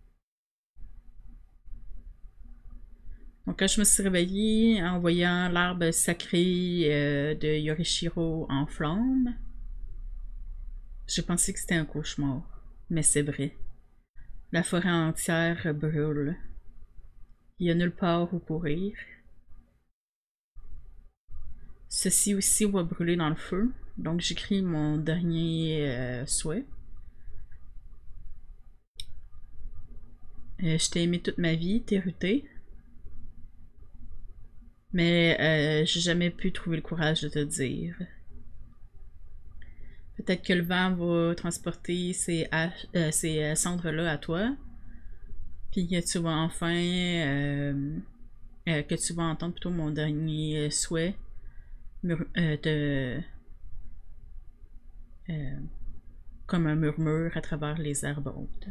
Donc quand je me suis réveillée en voyant l'arbre sacré euh, de Yorishiro en flammes, j'ai pensé que c'était un cauchemar. Mais c'est vrai. La forêt entière brûle. Il n'y a nulle part où courir. Ceci aussi va brûler dans le feu. Donc j'écris mon dernier euh, souhait. Euh, je t'ai aimé toute ma vie, t'es ruté. Mais euh, j'ai jamais pu trouver le courage de te dire. Peut-être que le vent va transporter ces, euh, ces cendres-là à toi. Puis que tu vas enfin... Euh, euh, que tu vas entendre plutôt mon dernier souhait. Euh, de... Euh, comme un murmure à travers les herbes hautes.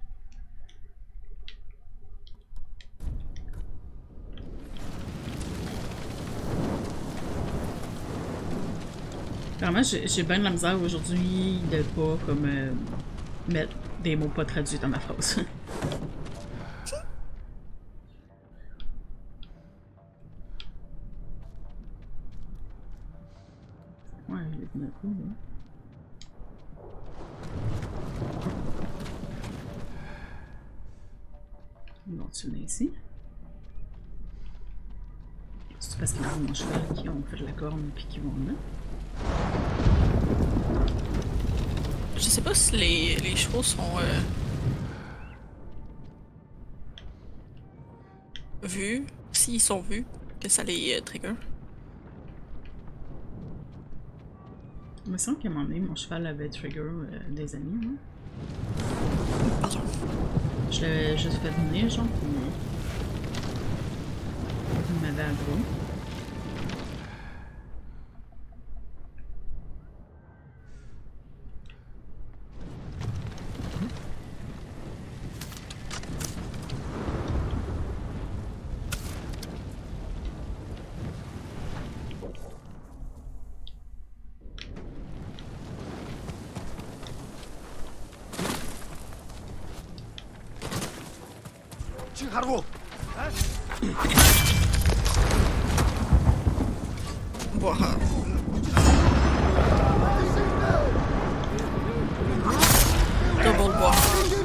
Vraiment, j'ai bien de la misère aujourd'hui de pas comme euh, mettre des mots pas traduits dans ma phrase. Ouais, il est bien cool, là. Ils vont tuer ici. C'est parce qu'ils ont mon cheval qui ont fait de la corne puis qui vont là. Je sais pas si les, les chevaux sont euh, vus, s'ils sont vus, que ça les euh, trigger. Il me semble qu'à un moment donné, mon cheval avait trigger euh, des amis. Hein? Pardon. Je l'avais juste fait venir, genre, puis il m'avait aggro. Bois. Double bois.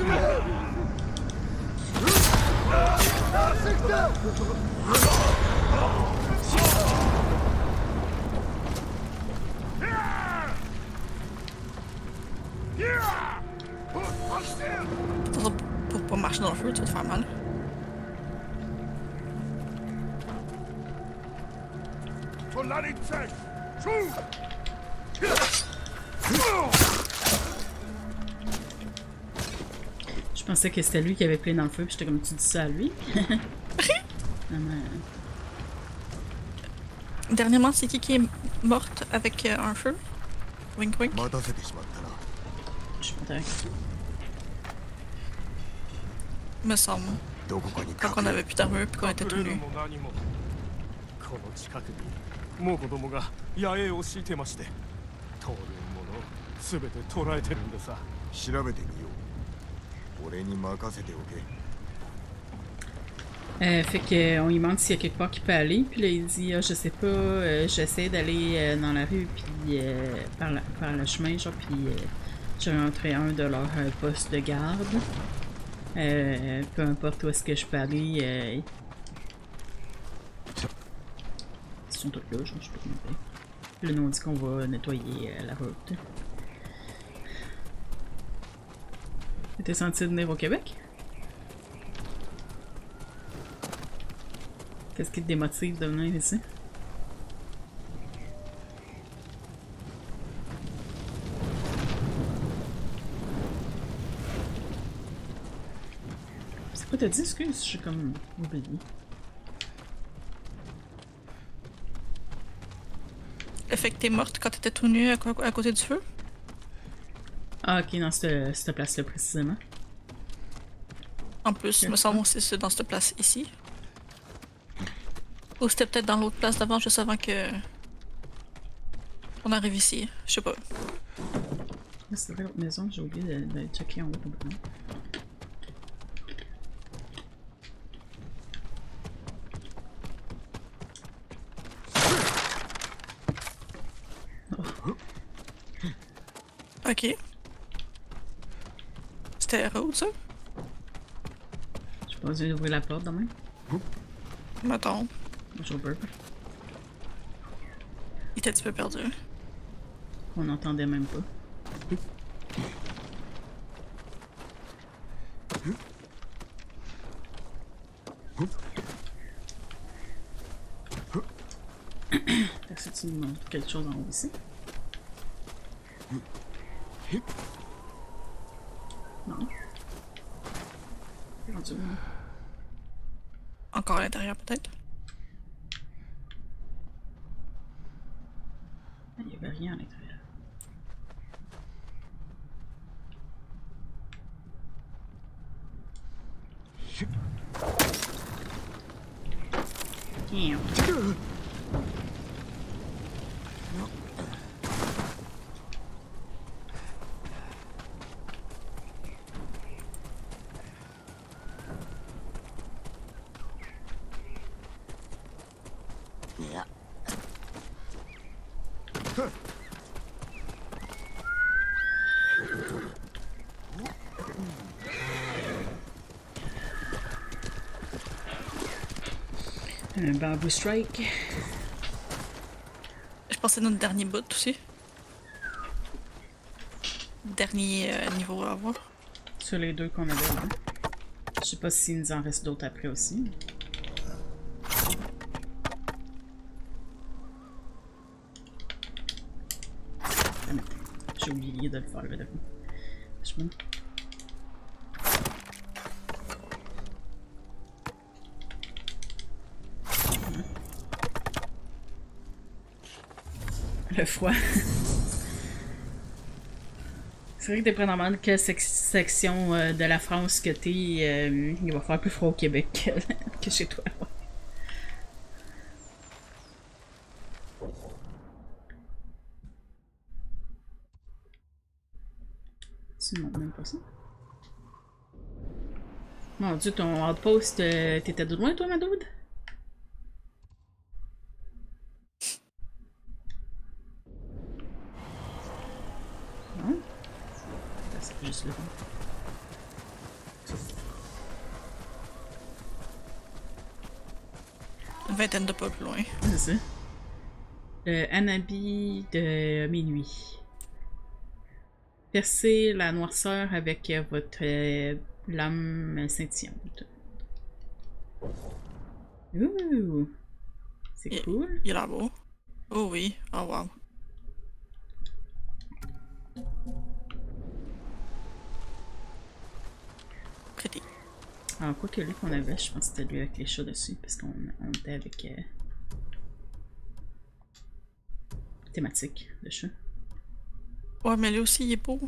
Pour pas marcher dans le feu, tu vas te faire mal. Je pensais que c'était lui qui avait plein dans le feu, puis j'étais comme, tu dis ça à lui? Vraiment. Dernièrement, c'est qui qui est morte avec euh, un feu? Wink wink. 待たせてしまったな。 Je suis pas d'accord. Me semble. どこかに Quand on 隠れ avait plus d'armure puis qu'on était tout 隠れる nus. も何もこの近くに猛虎どもが野営を敷いてまして通るものすべて捕らえてるんでさ。 調べてみよう。俺に任せておけ。 Euh, fait que, on lui demande s'il y a quelque part qu'il peut aller, puis là il dit ah, je sais pas, euh, j'essaie d'aller euh, dans la rue, puis euh, par, la, par le chemin, genre, puis euh, j'ai rentré un de leurs euh, postes de garde. Euh, peu importe où est-ce que je peux aller, euh, ils sont tous là, genre, je peux compter. Là, nous on dit qu'on va nettoyer euh, la route. T'es senti de venir au Québec? Qu'est-ce qui te démotive de venir ici? C'est quoi t'as dit? Excuse, je suis comme oublié. Le fait que t'es morte quand t'étais tout nu à, à côté du feu? Ah ok, dans cette, cette place-là précisément. En plus, il me semble aussi c'est dans cette place ici. Ou c'était peut-être dans l'autre place d'avant, juste avant que... on arrive ici. Je sais pas. C'est vrai, l'autre maison, j'ai oublié de, de checker en haut. Oh. Ok. C'était route, ça? J'ai pas osé ouvrir la porte demain. Mettons. Bonjour Burp. Il était un petit peu perdu. On n'entendait même pas. Est-ce que tu me montres quelque chose en haut ici? Non. Rendu où? Encore à l'intérieur, peut-être? Il n'y avait rien à l'intérieur. Tiens. Un bamboo strike. Je pense que c'est notre dernier bout aussi. Dernier euh, niveau à avoir. Sur les deux qu'on avait là. Je sais pas s'il nous en reste d'autres après aussi. Ah non, j'ai oublié de le faire là. Je me... Le foie. C'est vrai que dépendamment de quelle sec section euh, de la France que t'es, euh, il va faire plus froid au Québec que, que chez toi. Tu ne montres même pas ça? Mon dieu, ton outpost, euh, t'étais de loin, toi, ma dude? Non? C'est juste le vent. Une vingtaine de pas plus loin. C'est ça. Le Hanabi de minuit. Percez la noirceur avec euh, votre euh, lame scintillante. Ouh! C'est Il- cool. Il a l'air beau. Oh oui. Oh wow. Pretty. Alors, quoi que lui qu'on avait, je pense que c'était lui avec les chats dessus, parce qu'on on était avec euh, thématique de chat. Ouais, mais lui aussi, il est beau.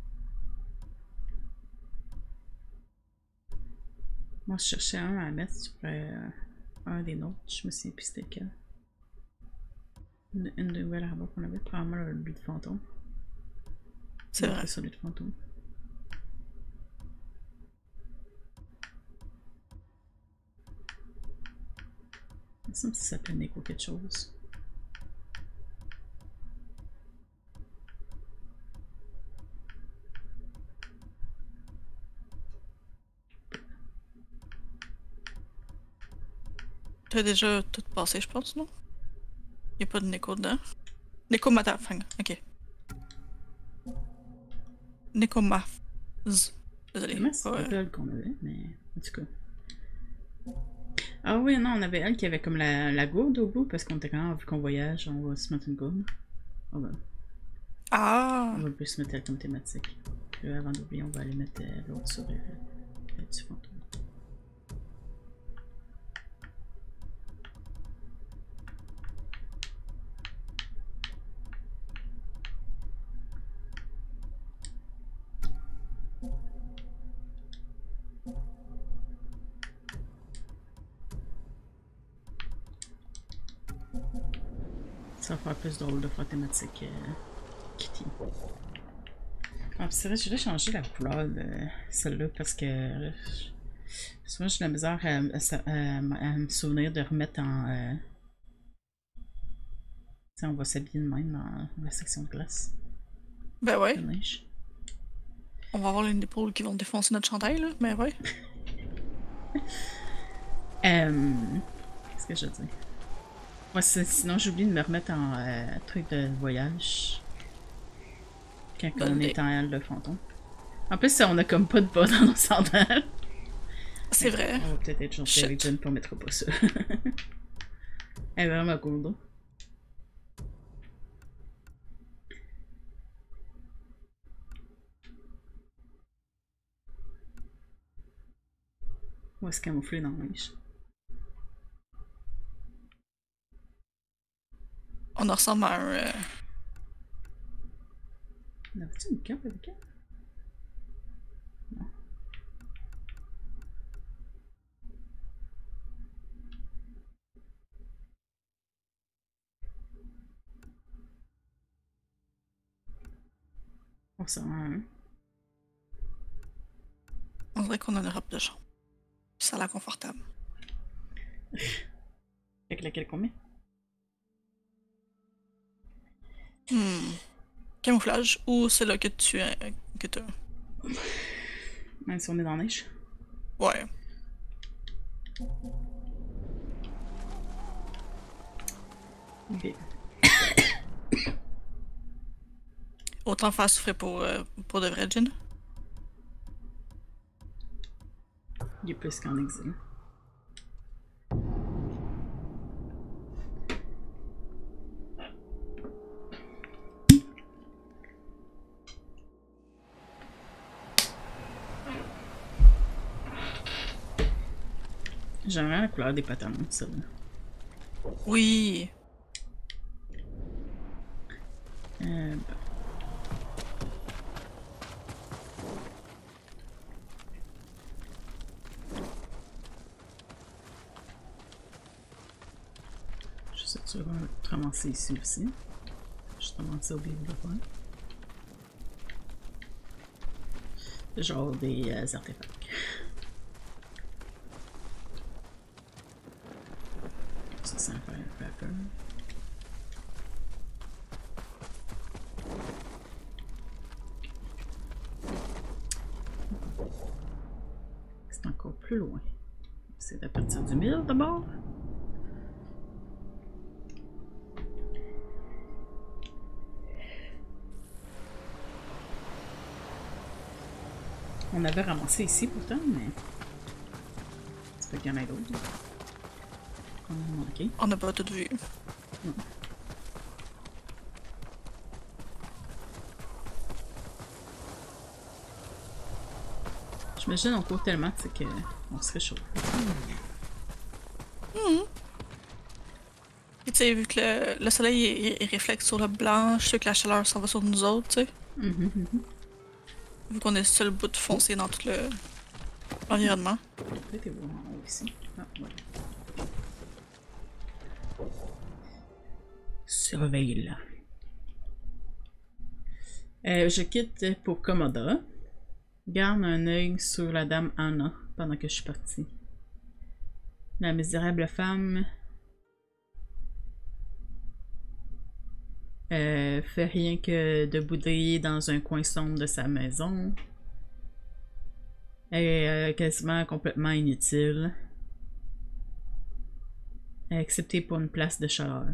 Moi, je cherchais un à mettre sur euh, un des nôtres. Je me souviens plus c'était lequel. Une, une nouvelle arbre qu'on avait, probablement le but de fantôme. C'est vrai. C'est ça, lui de fantôme. Il me semble que ça s'appelle Neko quelque chose. T'as déjà tout passé, je pense, non? Y'a pas de Neko dedans? Neko Matafang, ok. Neko Maf. Z. Désolé. Comment c'est Ouais. pas elle qu'on avait, mais en tout cas. Ah oui, non, on avait elle qui avait comme la, la gourde au bout, parce qu'on était quand même, vu qu'on voyage, on va se mettre une gourde. Oh ben, Ah! on va plus se mettre elle comme thématique. Puis avant d'oublier, on va aller mettre euh, l'autre sur euh, le petit fantôme. Ça va faire plus drôle de faire thématique euh, Kitty. Ah, puis c'est vrai, je vais changer la couleur de celle-là parce que euh, souvent j'ai de la misère à, à- à- à me souvenir de remettre en. Euh... Tu sais, on va s'habiller de même dans la section de glace Ben ouais. de neige. On va avoir une épaule qui vont défoncer notre chandail, là, mais ouais. Euh, Qu'est-ce que je veux dire? Moi, c'est- sinon, j'oublie de me remettre en euh, truc de voyage. Quand Bonne on idée. est en halle de fantôme. En plus, ça, on a comme pas de bas dans nos sandales. C'est vrai. On va peut-être être gentil Shit. avec Jen pour mettre pas ça. Elle est vraiment cool, donc. On va se camoufler dans la neige. On en ressemble à un. euh, On avait-tu une cape avec elle? Non. On s'en a un. On dirait qu'on a une robe de chambre. Ça a l'air confortable. Avec laquelle qu'on met? Hmm. Camouflage ou celle-là que tu as. que t'as. Même si on est dans la neige. Ouais. Ok. Autant faire souffrir pour, euh, pour de vrai, Jin. Il est plus qu'en exil. J'aimerais la couleur des pantalons, ça. Oui. Euh, bah. Je sais que tu vas te ramasser ici aussi. Justement, ça oublié de le faire. Genre des euh, artefacts. Ça fait un peu peur. C'est encore plus loin. C'est à partir du mille d'abord. On avait ramassé ici pourtant, mais c'est pas qu'il y en a d'autres. On a manqué. On n'a pas tout vu. Non. J'imagine on court tellement, c'est qu'on se réchauffe. Mmh. Et tu sais, vu que le, le soleil il, il réflecte sur le blanc, je sais que la chaleur s'en va sur nous autres, tu sais. Mm -hmm, mm -hmm. Vu qu'on est le seul bout de foncé dans tout le l'environnement. Peut-être t'es bon en haut ici. Ah, voilà. Surveille là. Euh, je quitte pour Komoda. Garde un œil sur la dame Anna pendant que je suis partie. La misérable femme euh, fait rien que de bouder dans un coin sombre de sa maison. Elle est euh, quasiment complètement inutile. Excepté pour une place de chaleur.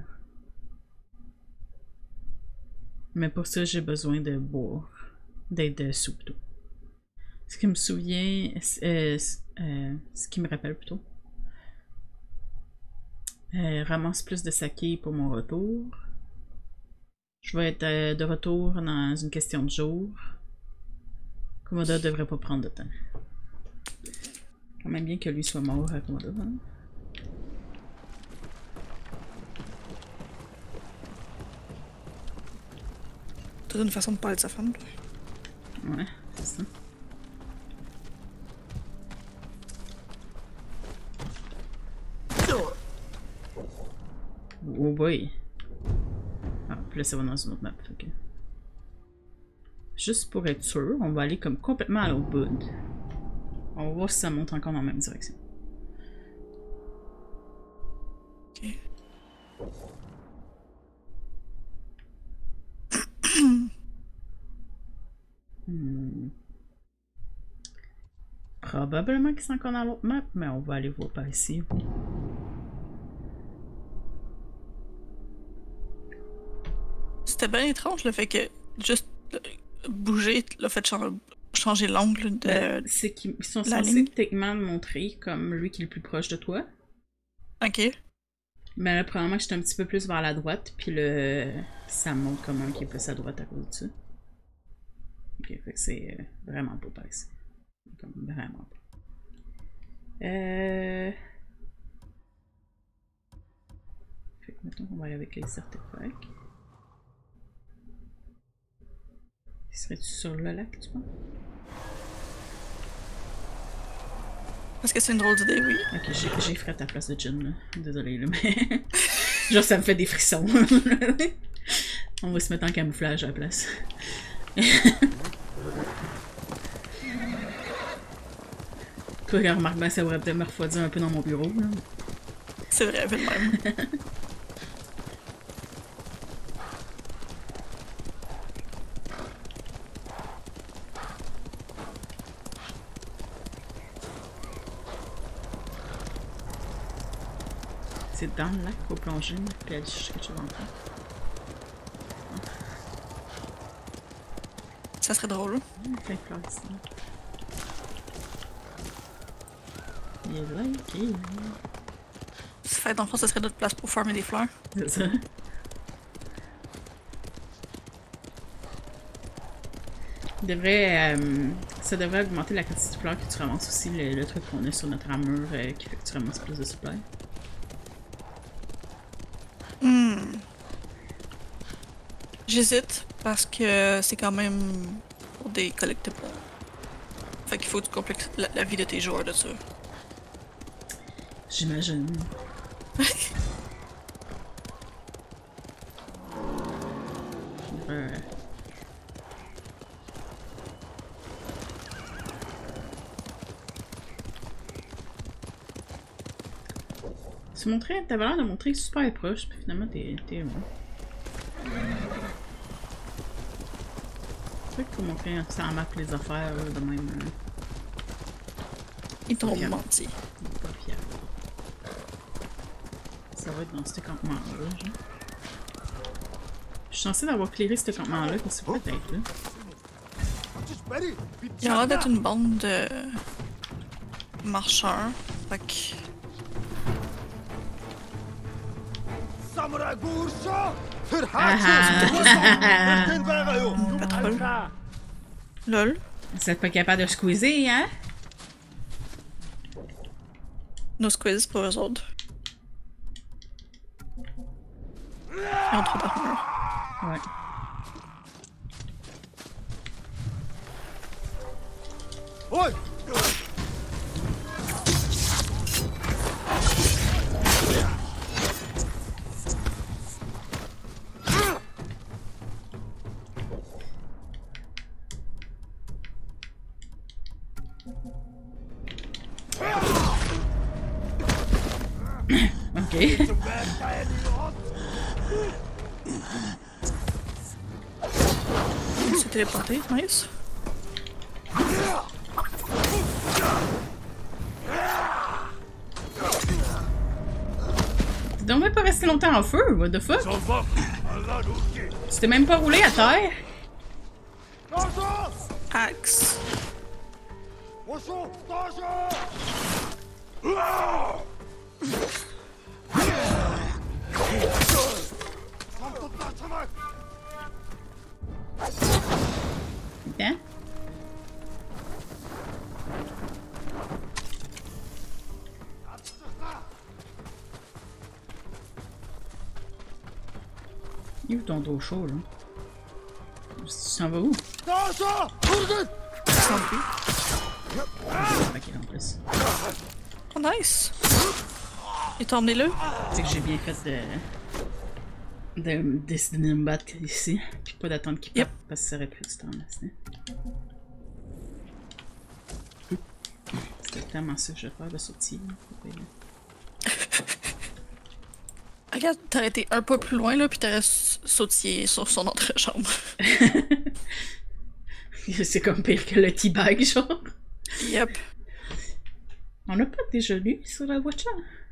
Mais pour ça, j'ai besoin de boire. D'être de soupe d'eau. Ce qui me souvient... Euh, euh, ce qui me rappelle plutôt. Euh, ramasse plus de saké pour mon retour. Je vais être euh, de retour dans une question de jours. Komoda devrait pas prendre de temps. Quand même bien que lui soit mort à Komoda. Hein? T'as une façon de parler de sa femme, toi. Ouais, c'est ça. Oh boy. Ah, puis là, ça va dans une autre map. Okay. Juste pour être sûr, on va aller comme complètement à l'autre bout. On va voir si ça monte encore dans la même direction. Ok. hmm. Probablement qu'ils sont encore dans l'autre map, mais on va aller voir par ici. C'était bien étrange le fait que juste bouger l'a fait cha- changer l'angle de. Ben, c'est qu'ils sont la censés ligne. techniquement le montrer comme lui qui est le plus proche de toi. Ok. Mais là, probablement que j'étais un petit peu plus vers la droite, puis le ça montre comme un qui est plus à droite à cause de ça. Ok, fait que c'est euh, vraiment pas par ici. Comme vraiment pas. Euh... Fait que mettons qu'on va aller avec les artefacts. Serais-tu sur le lac, tu vois? Est-ce que c'est une drôle d'idée, oui? Ok, j'ai fret à la place de Jin, là. Désolée, là, mais... Genre, ça me fait des frissons. On va se mettre en camouflage à la place. Toi, remarque bien, ça aurait peut-être me refroidir un peu dans mon bureau, là. C'est vrai, fait de même. C'est dans le lac qu'il faut plonger, puis aller chercher quelque chose en fond. Ça serait drôle. Il fait plein ici. Il est là, ok. Si fait d'enfant, ça serait notre place pour farmer des fleurs. C'est ça. Il devrait, euh, ça devrait augmenter la quantité de fleurs que tu ramasses aussi, le, le truc qu'on a sur notre armure euh, qui fait que tu ramasses plus de supply. Hmm. J'hésite parce que c'est quand même pour des collectibles. Fait qu'il faut que tu complexes la, la vie de tes joueurs de ça. J'imagine. euh... tu montrais, t'avais l'air de montrer super proche, puis finalement t'es loin. C'est vrai qu'il faut montrer ça en map les affaires là, de même. Euh... Ils t'ont menti. Il est pas fier. Ça va être dans ce campement-là, genre. Je suis censée d'avoir clairé ce campement-là, qu'est-ce que c'est peut-être là? Il y a l'air d'être une bande de marcheurs, fait que... Patrol. Lol. Vous êtes pas capable de squeezer, hein? Nos squeeze pour eux autres. Ils ont trop d'armure. Ouais. Oi! Ok. Il s'est téléporté, nice. Tu devrais pas rester longtemps en feu, what the fuck? Tu t'es même pas roulé à terre? Axe. Hein? Il est où ton dos chaud, là? Tu s'en vas où? Sans plus. Ok, en plus. Oh nice! Et t'as emmené le? C'est que j'ai bien fait de... de décider de me battre ici. Puis pas d'attendre qu'il parte, Yep. parce que ça aurait pris du temps, là, c'est... C'était tellement ça que je vais faire, le sautier. Regarde, t'aurais été un peu plus loin là, puis t'aurais sautillé sur son entrejambe. C'est comme pire que le teabag, genre. Yep. On n'a pas déjà lu sur la Watcha?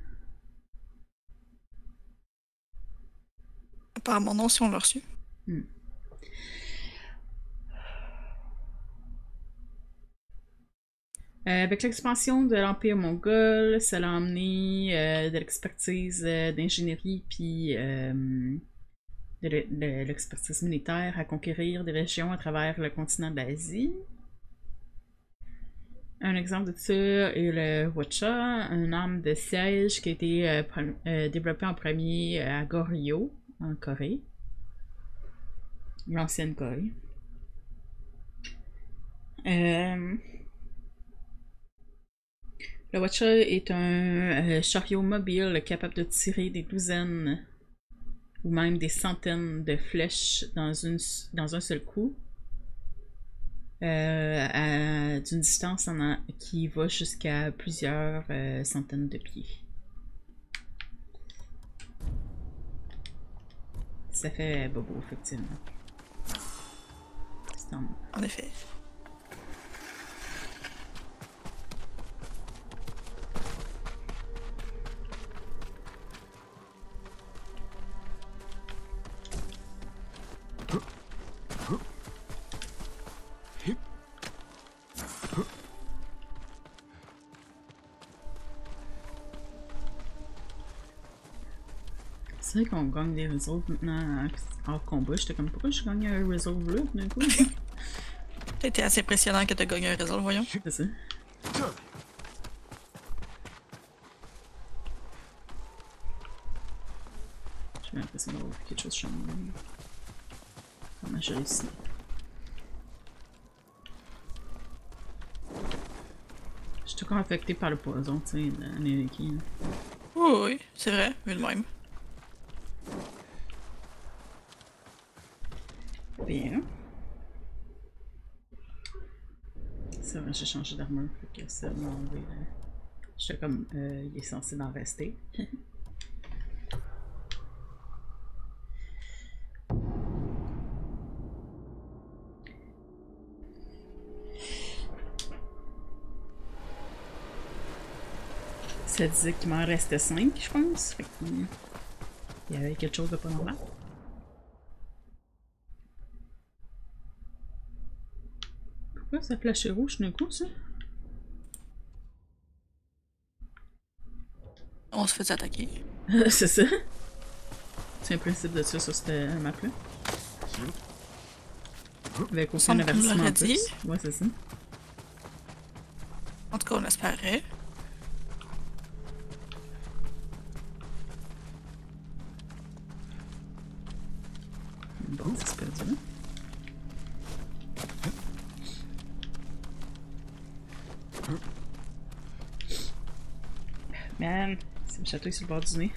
Apparemment non, si on l'a reçu. Hmm. Euh, avec l'expansion de l'Empire mongol, ça l'a amené euh, de l'expertise euh, d'ingénierie puis euh, de l'expertise militaire à conquérir des régions à travers le continent d'Asie. Un exemple de ça est le Watcha, une arme de siège qui a été euh, euh, développée en premier à Goryeo, en Corée. L'ancienne Corée. Euh... Le Watcha est un euh, chariot mobile capable de tirer des douzaines ou même des centaines de flèches dans, une, dans un seul coup. Euh, d'une distance en a, qui va jusqu'à plusieurs euh, centaines de pieds. Ça fait bobo, effectivement. C'est en... En effet. C'est vrai qu'on gagne des resolves maintenant hors combat. J'étais comme, pourquoi je gagne un resolve là d'un coup? T'as été assez impressionnant que t'as gagné un réseau, voyons. C'est ça. J'ai l'impression d'avoir vu quelque chose chez moi. Comment j'ai réussi? Je suis encore affecté par le poison, tu sais, américain. Oui, oui, c'est vrai, vu le même. Bien. C'est vrai, j'ai changé d'armure, fait que ça m'a enlevé. J'étais comme, euh, il est censé d'en rester. Ça disait qu'il m'en restait cinq, je pense. Fait qu'il il y avait quelque chose de pas normal. Pourquoi ça flashait rouge d'un coup, ça? On se fait attaquer. C'est ça. C'est un principe de ça sur cette map-là. Avec aucun Semble qu'on avertissement l'aurait en plus. dit. Ouais, c'est ça. En tout cas, on espérait. Bon, ça se perdu là. Man, c'est le château sur le bord du nez.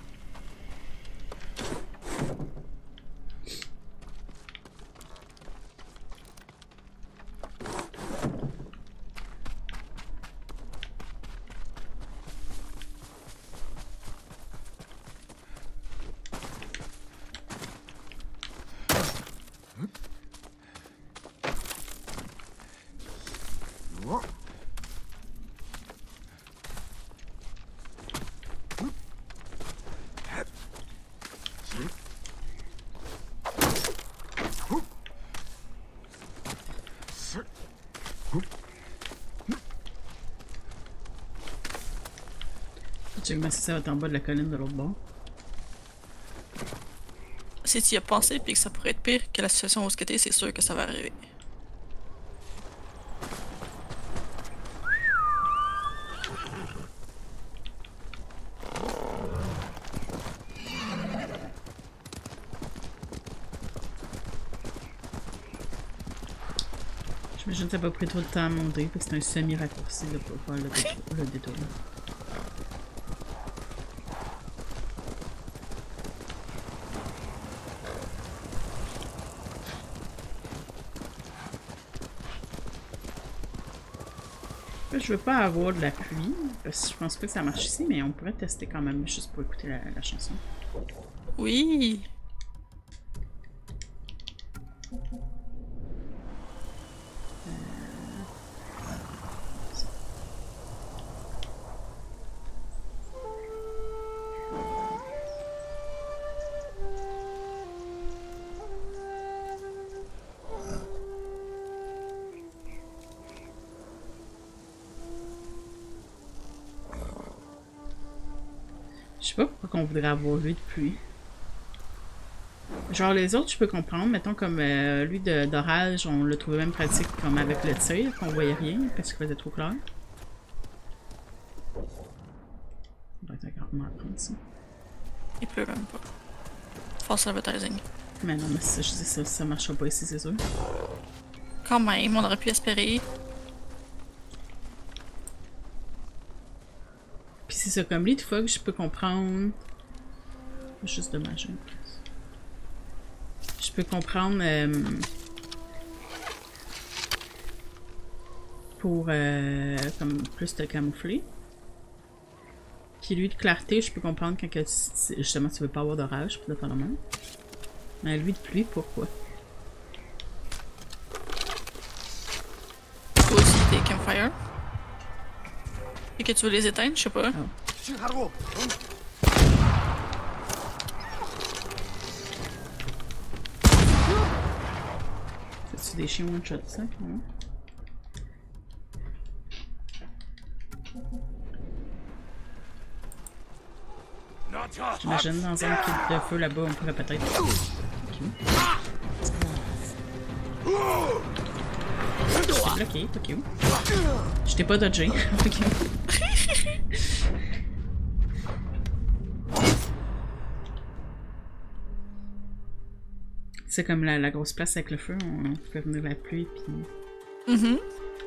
Check bien si ça va être en bas de la colline de l'autre bord. Si tu y as pensé puis que ça pourrait être pire que la situation où ce que t'es, c'est sûr que ça va arriver. J'imagine que ça va pris trop de temps à monter, parce que c'est un semi-raccourci là, pour faire le, détour, le détour. Là, je veux pas avoir de la pluie, parce que je pense pas que ça marche ici, mais on pourrait tester quand même, juste pour écouter la, la chanson. Oui! Je sais pas pourquoi on voudrait avoir lui de pluie. Genre les autres, je peux comprendre. Mettons comme euh, lui de- d'orage, on le trouvait même pratique comme avec le tir, qu'on voyait rien parce qu'il faisait trop clair. Ça doit être grandement à prendre ça. Il pleut même pas. False advertising. Mais non, mais ça, je dis ça, ça marchera pas ici, c'est sûr. Quand même, on aurait pu espérer. Puis c'est ça, comme lui, des fois que je peux comprendre. Juste dommage. Hein. Je peux comprendre. Euh... Pour euh, comme plus te camoufler. Puis lui de clarté, je peux comprendre quand que tu, justement tu veux pas avoir d'orage, puis de faire le même. Mais lui de pluie, pourquoi? Toi aussi, t'es campfire. Et que tu veux les éteindre, je sais pas. Oh. Fais-tu des chiens one shot ça? Non? J'imagine dans un kit de feu là-bas, on pourrait peut-être. Okay. Je suis bloqué, ok. Je t'ai pas dodgé. Ok. C'est comme la, la grosse place avec le feu, on, on fait venir la pluie puis. Mm-hmm.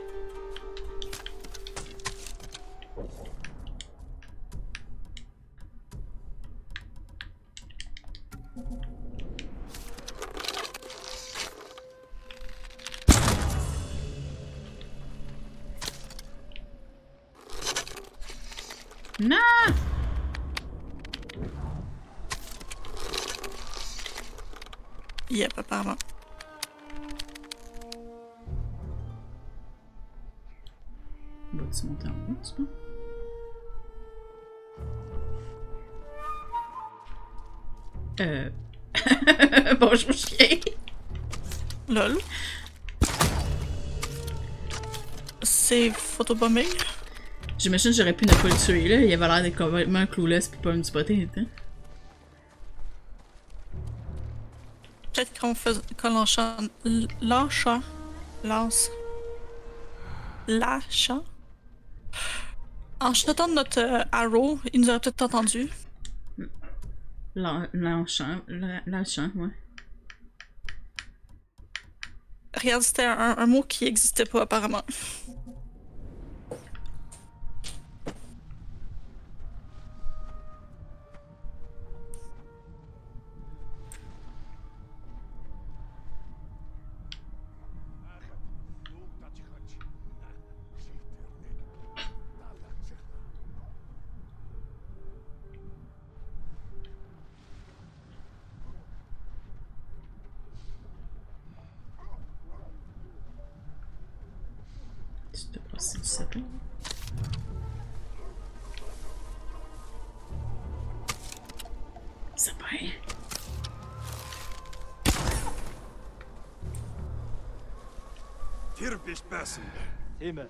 Non! Yep, apparemment. Vas-tu monter en haut, tu vois? Euh... Bonjour chien! Lol. C'est photobombing? J'imagine que j'aurais pu ne pas le tuer, là. Il avait l'air d'être complètement clueless pis pas me spotter, hein. Peut-être qu'on fait... qu'on l'enchante... L'enchant... Lance... Lâchant... En jetant notre euh, arrow, il nous aurait peut-être entendu. L'enchant... L'enchant, ouais. Regarde, c'était un, un mot qui existait pas apparemment. Tu te passes du sapin. Sapin. Terbiş bəsin. Demə.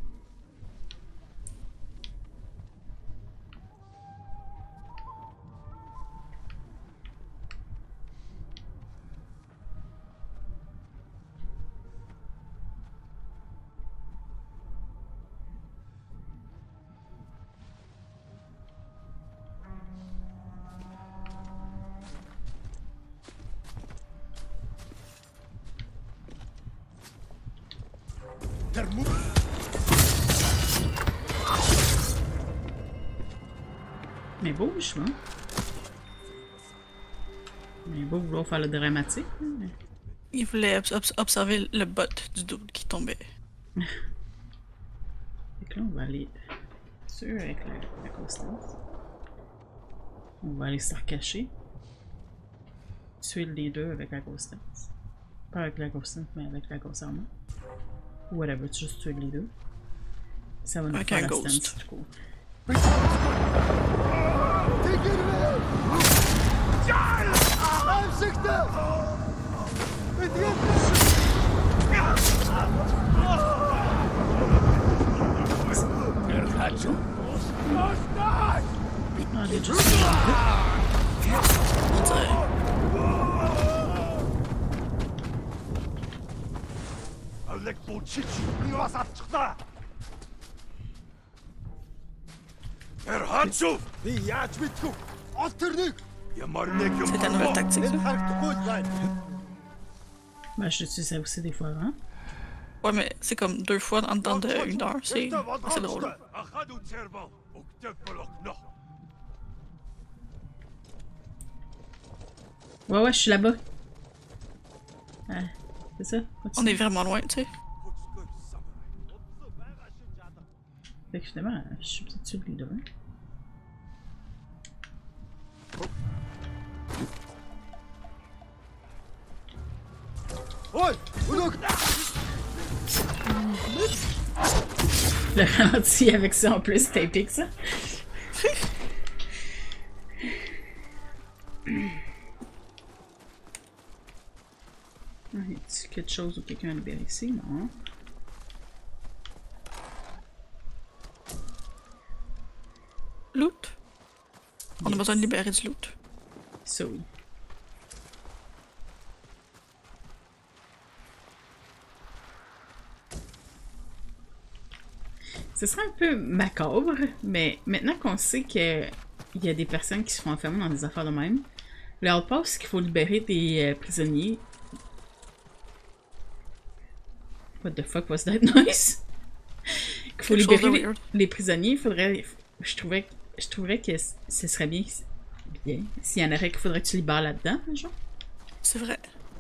Mais bouge, hein? Mais beau vouloir faire le dramatique. Hein? Il voulait obs obs observer le bot du dude qui tombait. Fait que là, on va aller sur avec la, la constance. On va aller se recacher. Tuer les deux avec la constance. Pas avec la constance, mais avec la grosse armure. Ou whatever, tu juste tuer les deux. Ça va nous Avec faire un la ghost. stance du coup. Ah, les juste On dirait. Аллек булчич. Би бас авчихлаа. Эрханчуу. Би яаж мэдгүй. Ол тэрнийг. Ямар нэг юм. C'est ta nouvelle tactique, ça? Харагдахгүй байна. Ben, je l'utilise ça aussi des fois, hein? Ouais, mais c'est comme deux fois en dedans de une heure. C'est assez drôle. Ахад үцээр боо. Өгтөг болохно. Ouais, ouais, je suis là-bas. Ah, c'est ça? On est vraiment loin, tu sais. Fait que finalement, je suis peut-être sur les deux. Hein? Le ralenti avec ça en plus, c'était épique ça. Ah, y a-t-il quelque chose ou quelqu'un à libérer ici? Non. Loot. On a Yes. besoin de libérer du loot. Ça oui. Ce serait un peu macabre, mais maintenant qu'on sait qu'il y a des personnes qui se font enfermer dans des affaires de même, le outpost, c'est qu'il faut libérer des euh, prisonniers. What the fuck was that noise? Qu'il faut Quelque chose libérer de les, weird. les prisonniers, il faudrait. Je trouvais, je trouverais que ce serait bien. Bien. S'il y en aurait qu'il faudrait que tu libères là-dedans, genre. C'est vrai.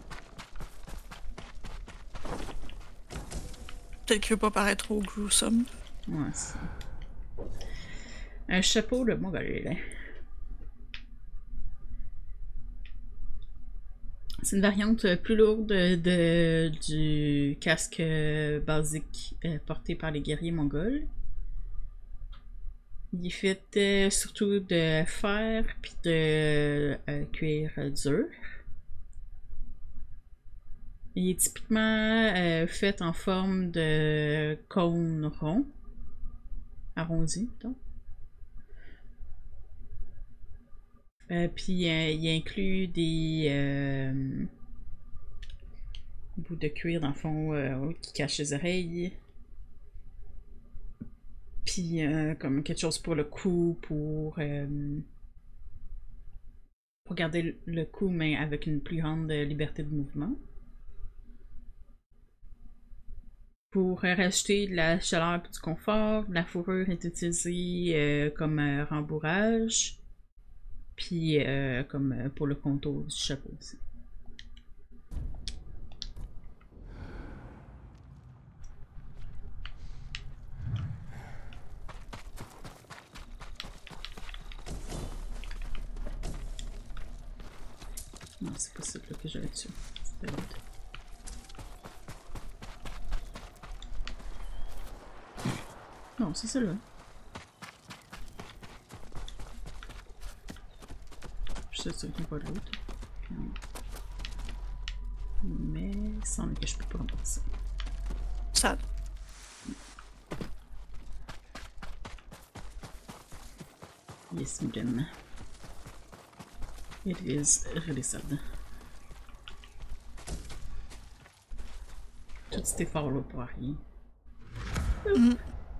Peut-être qu'il veut pas paraître trop gruesome. Ouais, c'est... Un chapeau de mongol, là. C'est une variante plus lourde de, du casque euh, basique euh, porté par les guerriers mongols. Il est fait euh, surtout de fer puis de euh, cuir dur. Il est typiquement euh, fait en forme de cône rond, arrondi, donc. Euh, puis euh, il inclut des euh, bouts de cuir dans le fond euh, qui cachent les oreilles. Puis euh, comme quelque chose pour le cou, pour, euh, pour garder le cou, mais avec une plus grande liberté de mouvement. Pour rajouter de la chaleur et du confort, la fourrure est utilisée euh, comme euh, rembourrage. Puis euh, comme euh, pour le contour du chapeau aussi. Non, c'est pas celui-là que j'avais dessus. C'était l'autre. Non, c'est celui-là. Je sais sûr qu'il n'y a pas de l'autre. Mais il semble que je peux pas remplacer. Ça. Yes, again. It is really sad. Tout cet effort-là pour rien. Mm.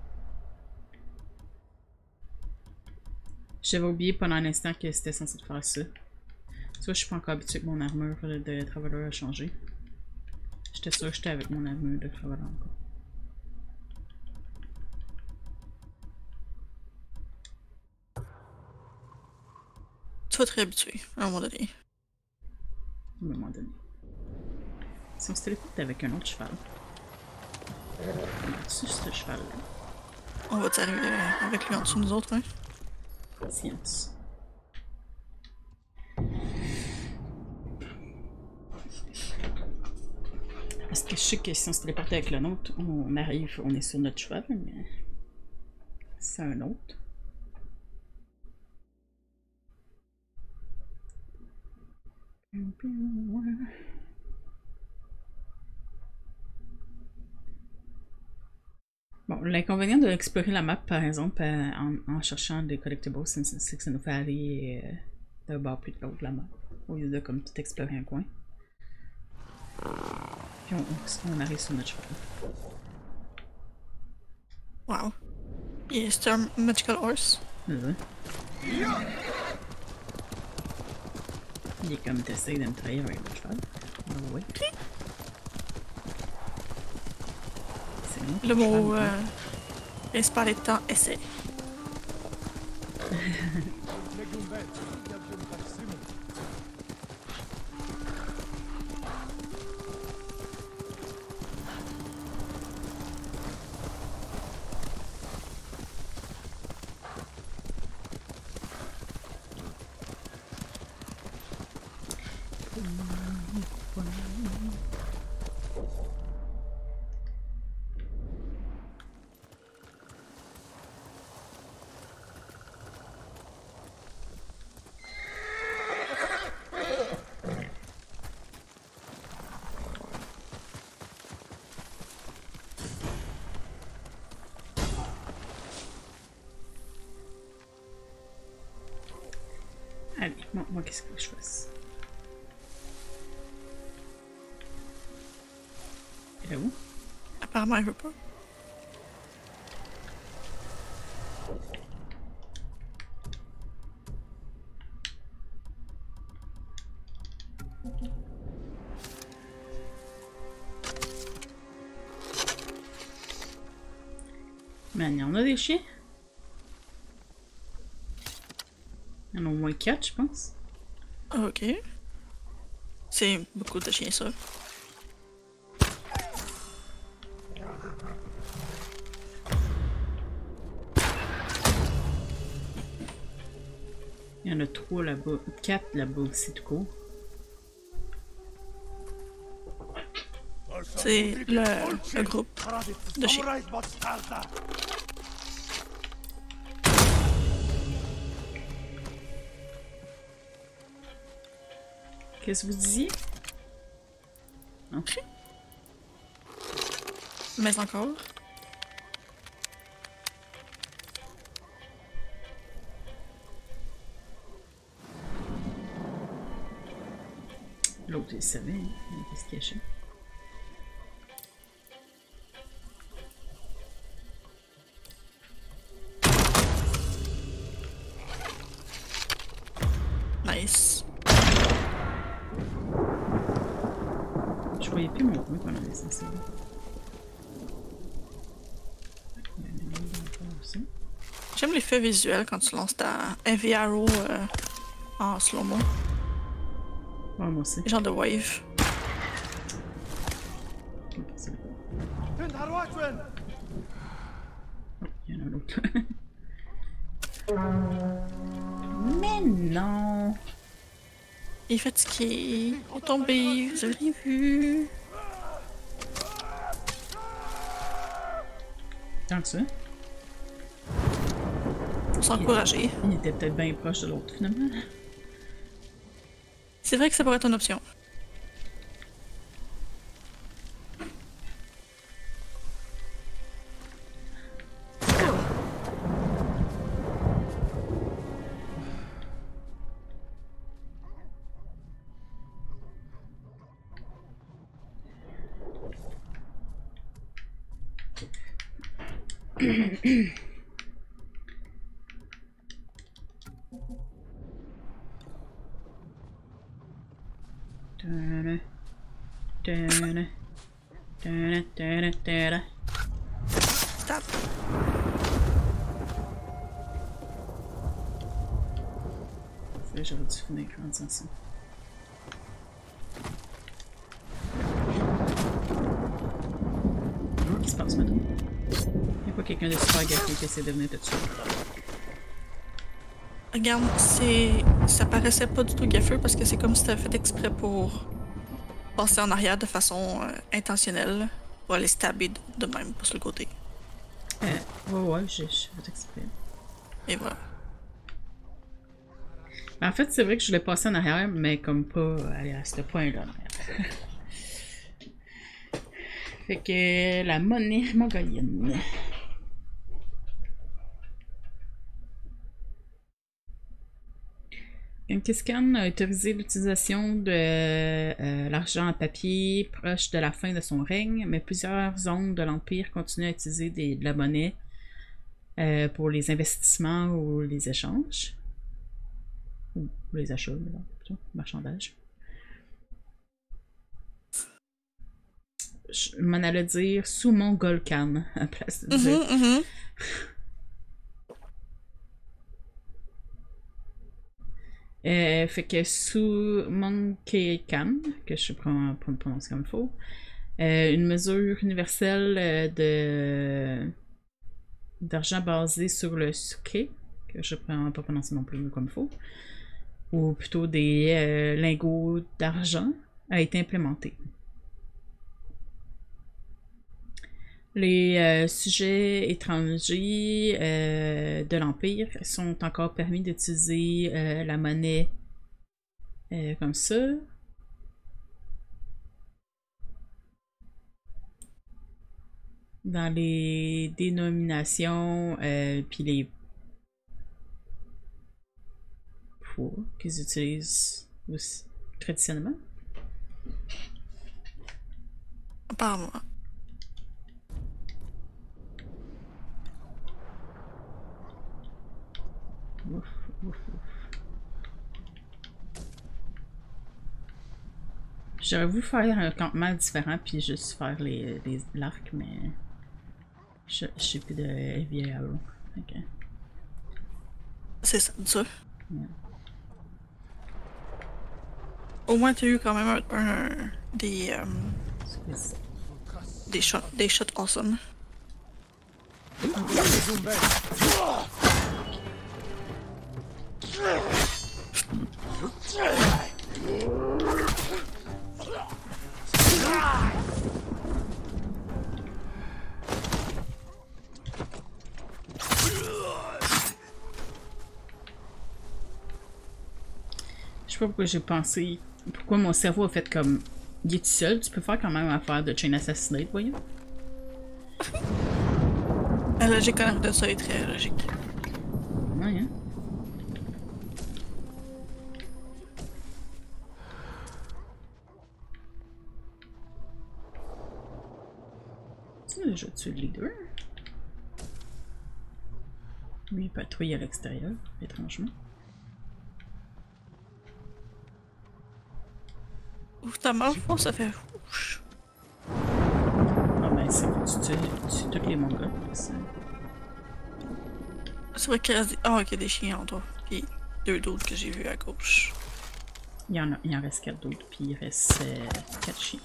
J'avais oublié pendant un instant que c'était censé faire ça. Tu vois, je suis pas encore habituée que mon armure de, de Traveler a changé. J'étais sûre que j'étais avec mon armure de Traveler encore. Tu vas te réhabituer à un moment donné. À un moment donné. Si on se téléporte avec un autre cheval. On a-tu ce cheval-là? On va t'arriver avec lui en dessous de nous autres, hein? Science. Parce que je sais que si on se téléporte avec le nôtre, on arrive, on est sur notre cheval, mais c'est un autre. Bon, l'inconvénient de explorer la map, par exemple, euh, en, en cherchant des collectibles, c'est que ça nous fait aller euh, d'un bord plus de l'autre de la map, au lieu de comme tout explorer un coin. Puis on, on, on arrive sur notre cheval. Wow. Yeah, c'est un magical horse. Là. Il est comme t'essayes de me trahir avec le cheval. Oh, ouais. Le mot euh, principal étant essai. Allez, bon, moi qu'est-ce que je fasse? Il est où? Apparemment, il veut pas. Mais il y en a des chiens. Il y en a au moins quatre, je pense. Ok. C'est beaucoup de chiens, ça. Il y en a trois là-bas. Quatre là-bas aussi, tout court. C'est le, le groupe de chiens. Qu'est-ce que vous disiez? Non. Mais encore. L'autre, il savait, hein? Il était se cacher. Nice. Je voyais plus mon point pendant les essais. J'aime l'effet visuel quand tu lances ta Heavy Arrow euh, en slow-mo. Ouais, moi aussi. Genre de wave. Ok, c'est le cas. Oh, il y en a un autre. Mais non! Il est fatigué. Il est tombé. Vous avez rien vu. Tant que ça. S'encourager. Il était peut-être bien proche de l'autre, finalement. C'est vrai que ça pourrait être une option. Da-da, da-da, da-da, da-da, da-da. Stop. C'est j'aurais dû finir en disant ça. Qu'est-ce qui se passe maintenant? Y'a pas quelqu'un de super gaffé qui essaie de venir te tuer. Regarde, c'est. Ça paraissait pas du tout gaffeux parce que c'est comme si t'avais fait exprès pour passer en arrière de façon euh, intentionnelle pour aller stabber de, de même, pas sur le côté. Euh, ouais, ouais, j'ai fait exprès. Et voilà. En fait, c'est vrai que je voulais passer en arrière, mais comme pas aller à ce point-là. Fait que la monnaie mongolienne. Genghis-Khan a autorisé l'utilisation de euh, l'argent en papier proche de la fin de son règne, mais plusieurs zones de l'Empire continuent à utiliser des, de la monnaie euh, pour les investissements ou les échanges. Ou les achats, mais non, plutôt, marchandage. Je m'en allais dire sous Mongol Khan à place de dire. Mm-hmm, mm-hmm. Euh, fait que sous Monkey Khan, que je prends pour le prononcer comme il faut, euh, une mesure universelle euh, de d'argent basé sur le suke, que je ne prends pas prononcer non plus comme il faut, ou plutôt des euh, lingots d'argent, a été implémentée. Les euh, sujets étrangers euh, de l'Empire sont encore permis d'utiliser euh, la monnaie euh, comme ça. Dans les dénominations euh, puis les poids qu'ils utilisent aussi traditionnellement. Apparemment. Ouf, ouf, ouf. J'aurais voulu faire un campement différent puis juste faire les, les l'arc, mais je, je sais plus de Heavy Arrow. Ok. C'est ça, dur. Ouais. Au moins, t'as eu quand même un, un, des, euh, Excuse. des shots, des shots awesome. Je sais pas pourquoi j'ai pensé Pourquoi mon cerveau a fait comme... Il est tout seul, tu peux faire quand même affaire de Chain Assassinate, voyons. La logique en arrière de ça est très logique. Ouais, hein. Tu as déjà tué le leader? Lui, il patrouille à l'extérieur, étrangement. Ouvre ta main, fond, ça fait ouch. Ah ben, c'est bon, tu tues, tu tues tous les mongols. C'est C'est vrai qu'il reste des... Ah, oh, qu'il y a des chiens en toi. Puis deux d'autres que j'ai vus à gauche. Il y en a, il en reste quatre d'autres, puis il reste euh, quatre chiens.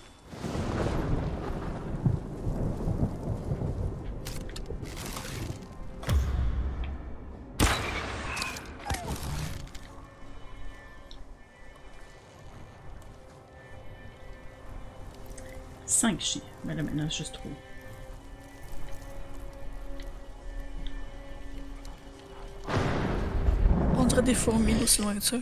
Cinq chiens, mais là maintenant juste trois. On dirait des fourmis aussi loin que ça.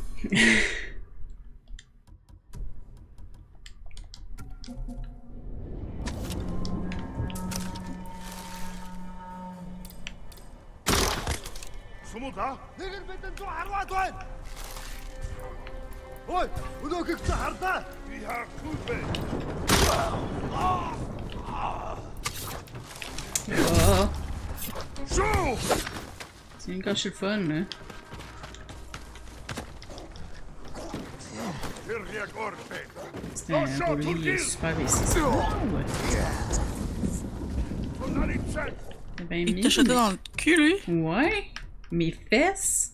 Oh! C'est une gâche le fun, là. C'est un roulis, il est super réussi. Ah ouais. C'est bien Il mis, t'a jeté mais- dans le cul, lui. Ouais! Mes fesses!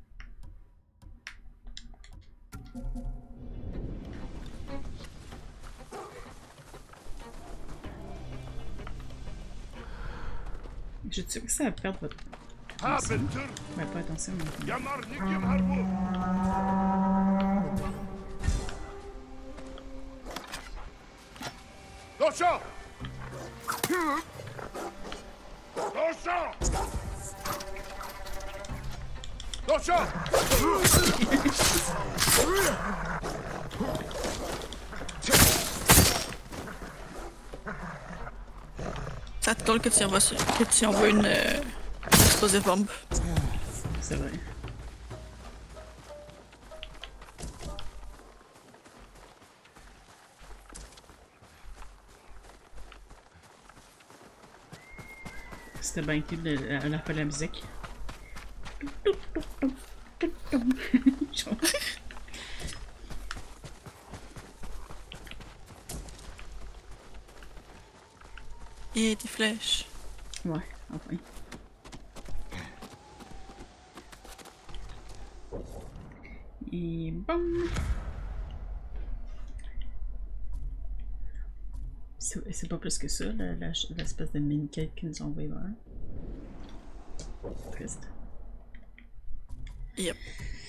J'ai-tu réussi à perdre votre... attention? Ouais, pas attention maintenant. Ça te colle que tu envoies, sur- que tu envoies une euh, explosive bombe. C'est vrai. C'était bien cool de la, la, la musique. Genre. Et des flèches. Ouais, enfin. Et bon. C'est pas plus que ça, l'espèce de mini-quête qu'ils nous ont envoyé vers. Triste. Yep.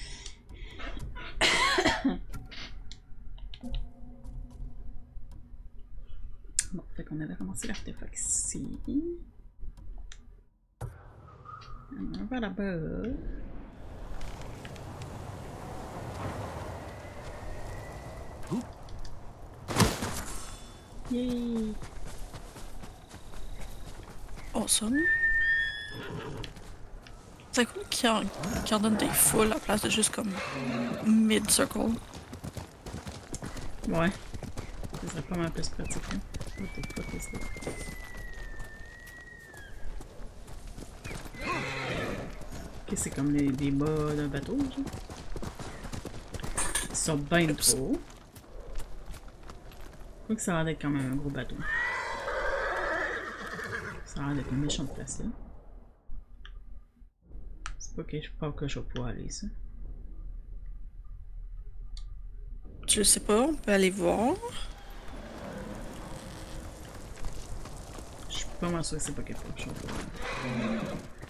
Bon, fait qu'on avait commencé l'artefact ici. On va là-bas. Yay! Awesome. C'est cool qu'il en, qu'il en donne des foules à la place de juste comme mid-circle. Ouais. Ce serait pas mal plus pratique. Hein? What the fuck is that? Ok, c'est comme les, les bas d'un bateau, genre. Ils sont bien trop. Je crois que ça a l'air d'être quand même un gros bateau. Ça a l'air d'être une méchante place là. C'est pas que je pense que je vais pouvoir aller ça. Je sais pas, on peut aller voir. Je suis pas mal sûr que c'est pas quelque chose. Je vais pouvoir.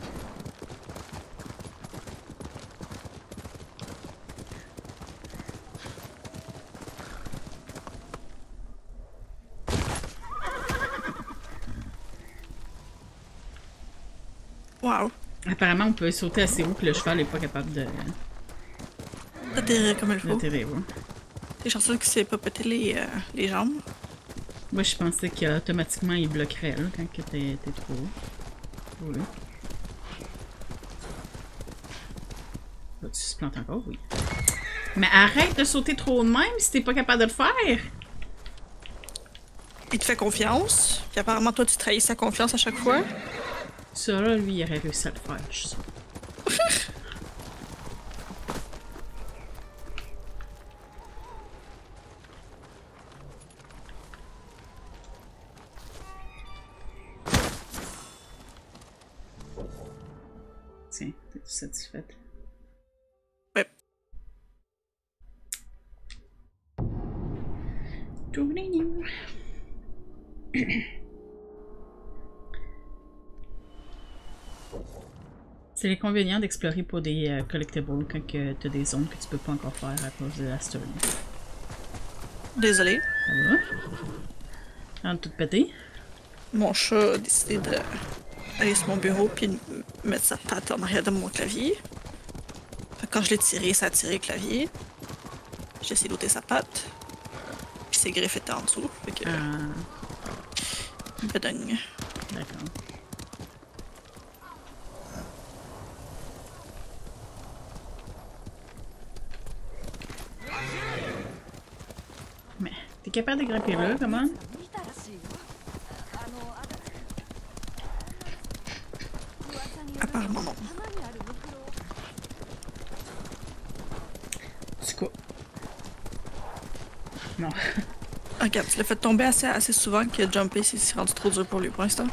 Wow. Apparemment, on peut sauter assez haut que le cheval n'est pas capable de T'atterrir comme il faut. d'atterrir. Ouais. T'es chanceux que c'est pas pété les, euh, les jambes. Moi, je pensais qu'automatiquement, il bloquerait là, quand t'es trop haut. Oui. Tu se plantes encore? Oui. Mais arrête de sauter trop haut de même si t'es pas capable de le faire! Il te fait confiance, puis apparemment toi tu trahis sa confiance à chaque fois. Ça là, lui, il aurait réussi à le faire, je suis sûre. Tiens, t'es-tu satisfaite? Ouais. Tourner-nous. C'est l'inconvénient d'explorer pour des euh, collectibles quand tu as des zones que tu peux pas encore faire à cause de la story. Désolé. Ça va? Avant de tout péter? Mon chat a décidé de aller sur mon bureau puis de mettre sa patte en arrière de mon clavier. Fait que quand je l'ai tiré, ça a tiré le clavier. J'ai essayé d'ôter sa patte. Puis ses griffes étaient en dessous. Fait que. Ah. Beding. D'accord. Mais, t'es capable de grimper là, comment? Apparemment non. C'est quoi? Non. Regarde, tu l'as fait tomber assez, assez souvent que jumper c'est rendu trop dur pour lui pour l'instant.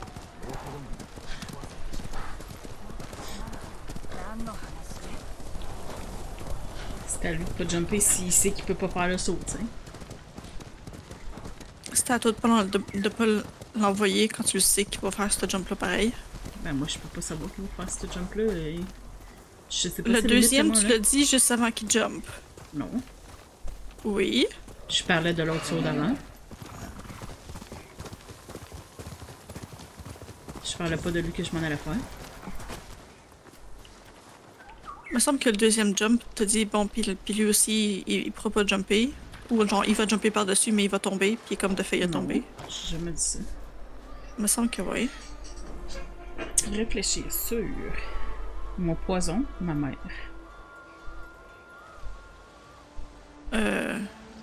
C'est à lui de pas jumper s'il sait qu'il peut pas faire le saut, tu sais. C'était à toi de pas, de, de pas l'envoyer quand tu sais qu'il va faire ce jump-là pareil. Ben moi je peux pas savoir qu'il va faire ce jump-là et... Je sais pas Le si deuxième, tu l'as dit juste avant qu'il jump. Non. Oui. Je parlais de l'autre saut d'avant. Je parlais pas de lui que je m'en allais faire. Il me semble que le deuxième jump, t'as dit, bon, puis, puis lui aussi, il, il pourra pas jumper. Ou genre, il va jumper par-dessus, mais il va tomber, puis comme de fait, il a tombé. J'ai jamais dit ça. Il me semble que oui. Réfléchir sur mon poison, ma mère. Euh...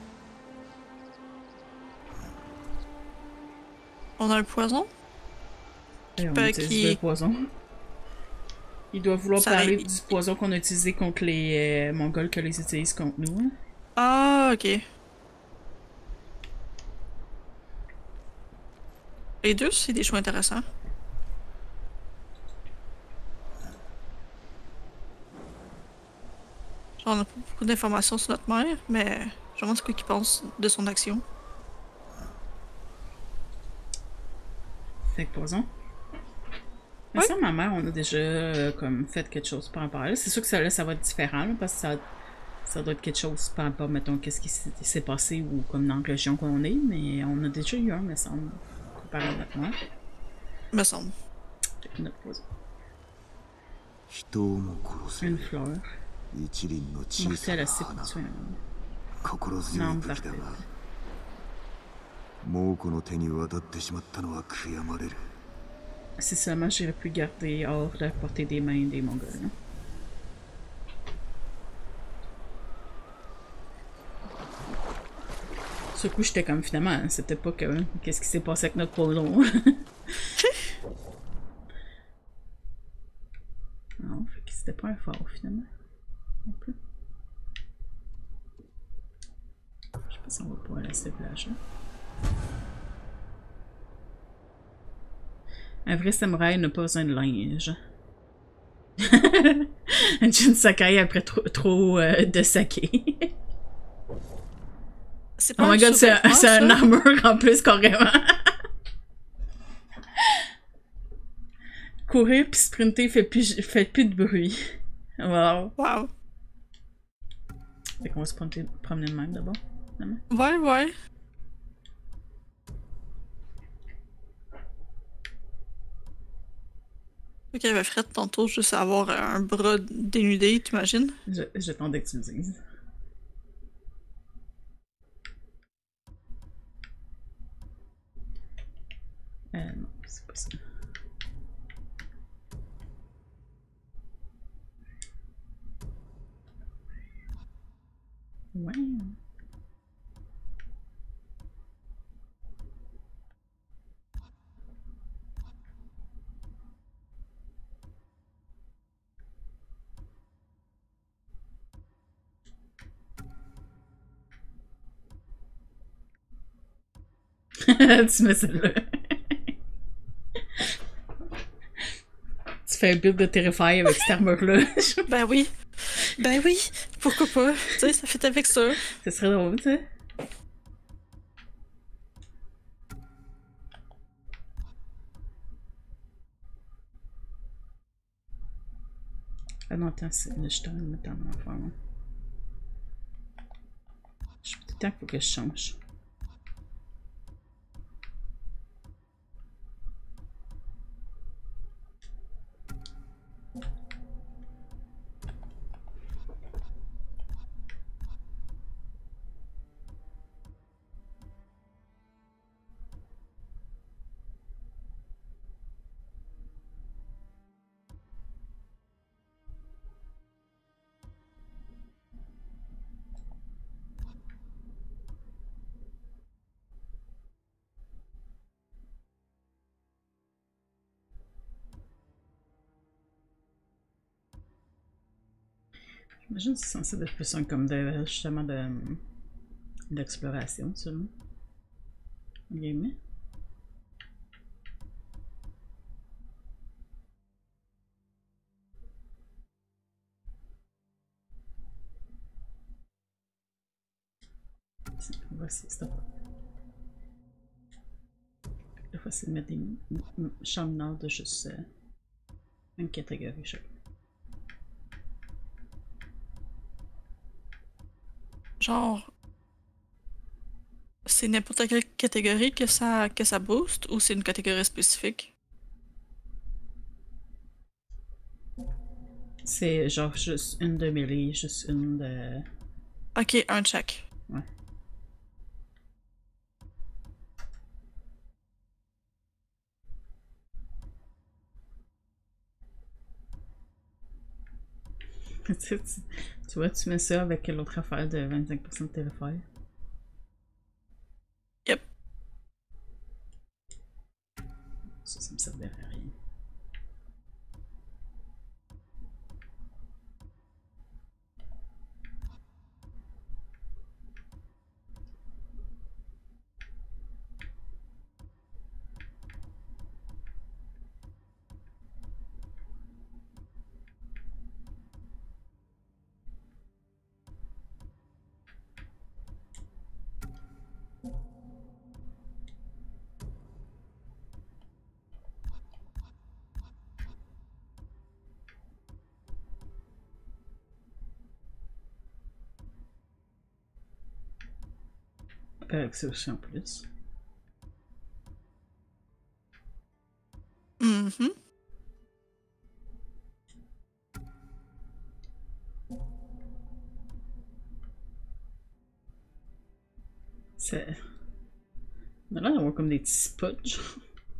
On a un poison? Et on Peut utilise qui- le poison. Il doit vouloir Ça parler arrive- du poison qu'on a utilisé contre les euh, Mongols que les utilisent contre nous. Ah, ok. Les deux, c'est des choix intéressants. Genre, on n'a pas beaucoup d'informations sur notre mère, mais je me demande ce qu'il pense de son action. Fait que poison. Mais Oui. ça, ma mère, on a déjà euh, comme fait quelque chose par rapport à elle. C'est sûr que ça, là, ça va être différent, là, parce que ça, ça doit être quelque chose par rapport, mettons, qu'est-ce qui s'est s'est passé ou comme dans la région qu'on est, mais on a déjà eu un, me semble, comparé à notre mère. Me semble. Fait que notre poison. 人をも殺せ Une fleur. 一輪の小さ Mortelle な assez pour 花 tuer un homme. 心強い Non, 武器だ parfait. が猛虎の手に渡ってしまったのは悔やまれる Si seulement j'aurais pu garder hors de la portée des mains des Mongols. Hein. Ce coup, j'étais comme finalement, c'était pas que. Qu'est-ce qui s'est passé avec notre poison? Non, fait que c'était pas un fort finalement. Non plus. Je sais pas si on va pouvoir laisser le plage. Un vrai samouraï n'a pas besoin de linge. Un Jin Sakai après trop, trop euh, de saké. C'est Oh pas my un god, c'est un, sous-vêtement, c'est un ça? armor en plus carrément. Courir puis sprinter fait plus, fait plus de bruit. Wow. Wow. Fait qu'on va se promener, promener de même d'abord. finalement. Ouais, ouais. Ok, avait Fred tantôt juste avoir un bras dénudé, t'imagines? Je- J'attendais que tu le dises. Euh, non, c'est pas ça. Ouais. Tu mets celle-là. Tu fais un build de Terrify avec cette armure-là. Ben oui. Ben oui. Pourquoi pas? Tu sais, ça fait avec ça. Ce serait drôle, tu sais. Ah non, attends, c'est là, je suis en train de mettre en enfant. Hein. Je suis tout le temps qu'il faut que je change. J'imagine que c'est censé être plus un comme de justement de d'exploration, selon. Guillemets. On va essayer cette fois. La fois, c'est de mettre des chambres nord de juste euh, une catégorie chaque. Genre, c'est n'importe quelle catégorie que ça, que ça booste ou c'est une catégorie spécifique? C'est genre juste une de mêlée, juste une de. Ok, un check. Ouais. tu, tu, tu vois, tu mets ça avec l'autre affaire de vingt-cinq pour cent de Terrifier. Yep. Ça, ça me servirait à rien. Avec ça aussi en plus. Mhm. C'est. On a l'air d'avoir comme des petits spots, genre.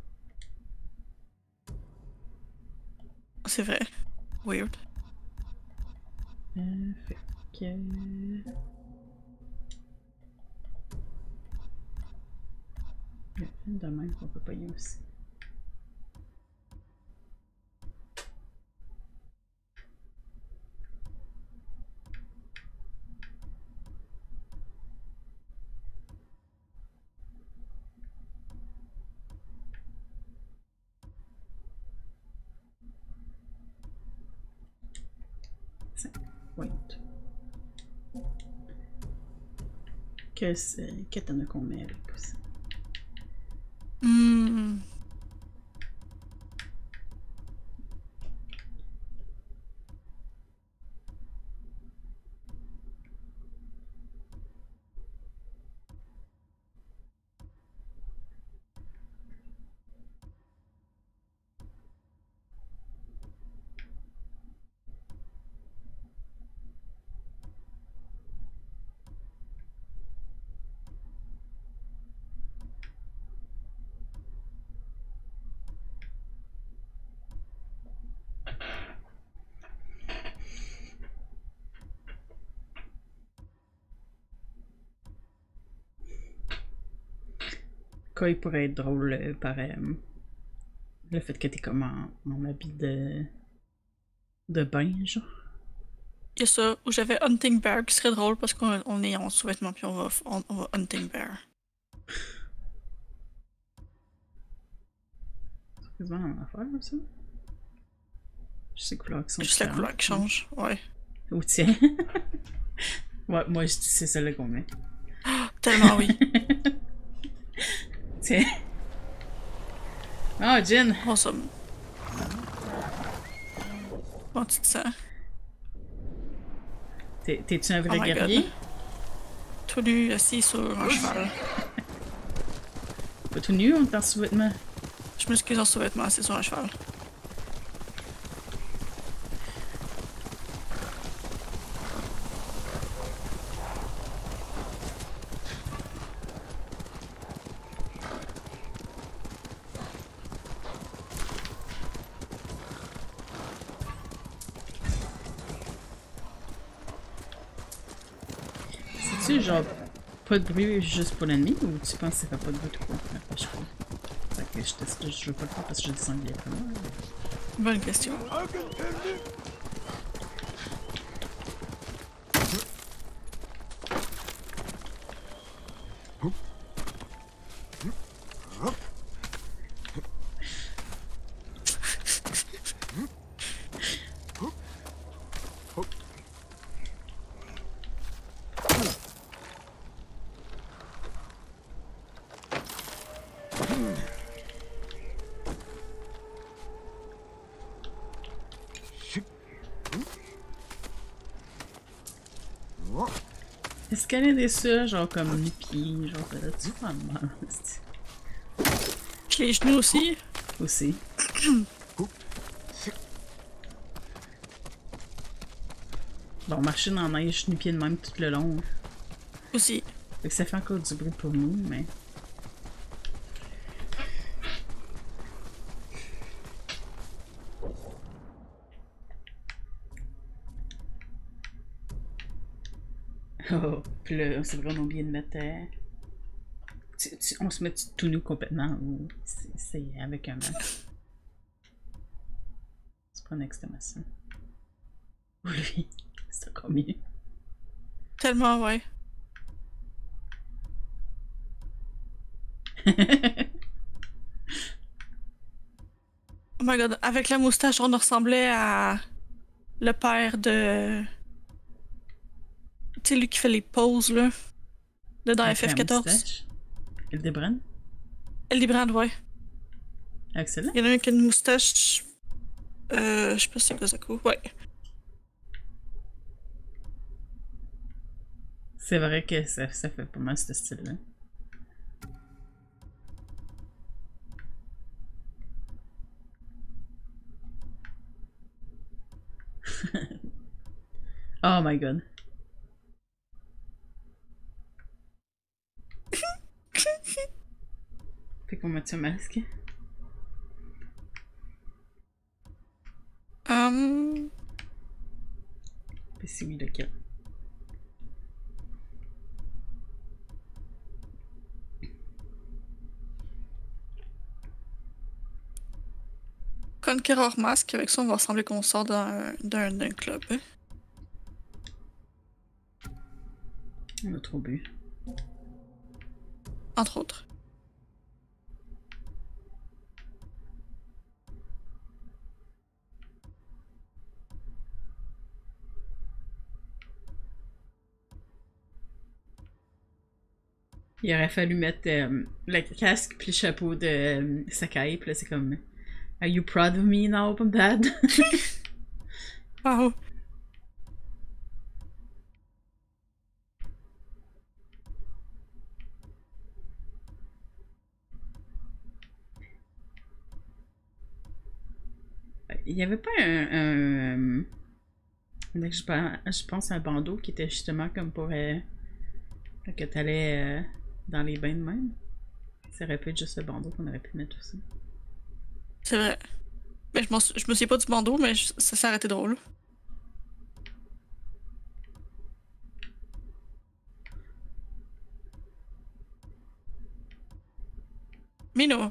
C'est vrai. Weird. Euh, fait que. Il y a une de même qu'on peut payer aussi. Wait. Qu'est-ce que t'en as qu'on met avec aussi? Hmm. cas, il pourrait être drôle euh, par euh, le fait que t'es comme en, en habit de. de bain, genre. Il y a ça, où j'avais Hunting Bear qui serait drôle parce qu'on on est en sous-vêtements puis on va, on, on va Hunting Bear. C'est quasiment la même affaire, ça. Juste les couleurs qui sont Juste la couleur qui change, ouais. Ou tiens. Ouais, moi, je dis c'est celle-là qu'on met. Tellement oui. Tiens. Oh, Jin! Awesome. Comment tu te sens? T'es- T'es-tu un vrai Oh my guerrier? God. Tout nu, assis sur un cheval. Pas tout nu, on est en sous-vêtements. Je m'excuse en sous-vêtements, assis sur un cheval. C'est-tu genre pas de bruit juste pour l'ennemi ou tu penses que ça fait pas de bruit tout court? Après, je crois. Fait que je, te, je veux pas le faire parce que je descends bien après moi. Bonne question. Est-ce qu'elle est des ça, genre comme nu-pieds, genre ça là-dessus pas mal. Je les genoux aussi. Aussi. Bon, marcher dans la neige nu-pieds de même tout le long. Aussi. Fait que ça fait encore du bruit pour nous, mais. Oh, pis là, c'est vraiment oublié de mettre. Euh... Tu, tu, on se met tout nu complètement ou c'est avec un masque? C'est pas une exclamation. Oui, c'est encore mieux. Tellement, ouais. Oh my god, avec la moustache, on ressemblait à le père de. Tu sais, lui qui fait les poses, là. De dans Avec F F la quatorze. moustache. Hildebrand? Hildebrand, ouais. Excellent. Il y en a un qui a une moustache. Euh, je sais pas si c'est quoi ça coûte. Ouais. C'est vrai que ça, ça fait pas mal ce style-là. Oh my god. Fait qu'on met un masque. Um... Puis c'est oui lequel. Conqueror Mask, avec ça, on va ressembler qu'on sort d'un d'un club. Hein? On a trop bu. Entre autres. Il aurait fallu mettre euh, le casque puis le chapeau de euh, Sakai, puis là c'est comme Are you proud of me now, Dad? Wow. Il y avait pas un. un, un je, pense, je pense un bandeau qui était justement comme pour. Euh, que t'allais euh, dans les bains de même. Ça aurait pu être juste le bandeau qu'on aurait pu mettre aussi. C'est vrai. Mais je, je me souviens pas du bandeau, mais je, ça s'est arrêté drôle. Mino.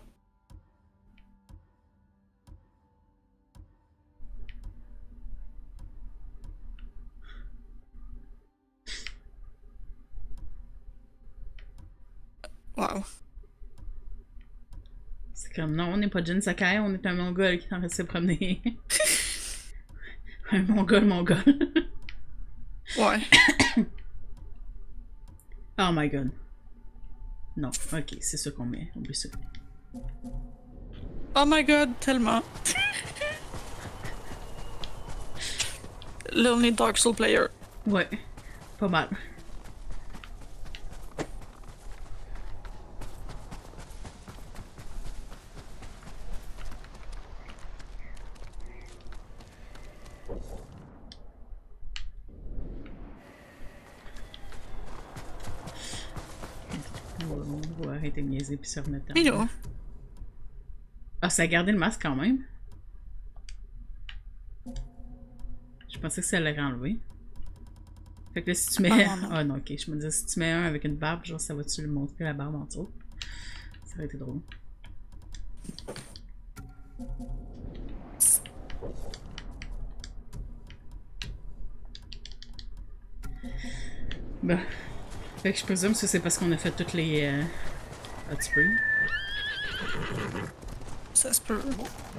Wow. C'est comme non, on n'est pas Jin Sakai, on est un mongol qui est en train de se promener. Un mongol mongol. Ouais. Oh my god. Non, ok, c'est ça qu'on met. Oublie ça. Oh my god, tellement. Lonely Dark Soul player. Ouais, pas mal. On va arrêter de niaiser puis se remettre en Mino. Ah, ça a gardé le masque quand même. Je pensais que ça l'aurait enlevé. Fait que là, si tu mets... Ah, Ah non, ok. Je me disais, si tu mets un avec une barbe, genre, ça va-tu lui montrer la barbe en dessous? Ça aurait été drôle. Bah. Fait que je présume que c'est parce qu'on a fait toutes les euh, hot springs. Ça se peut.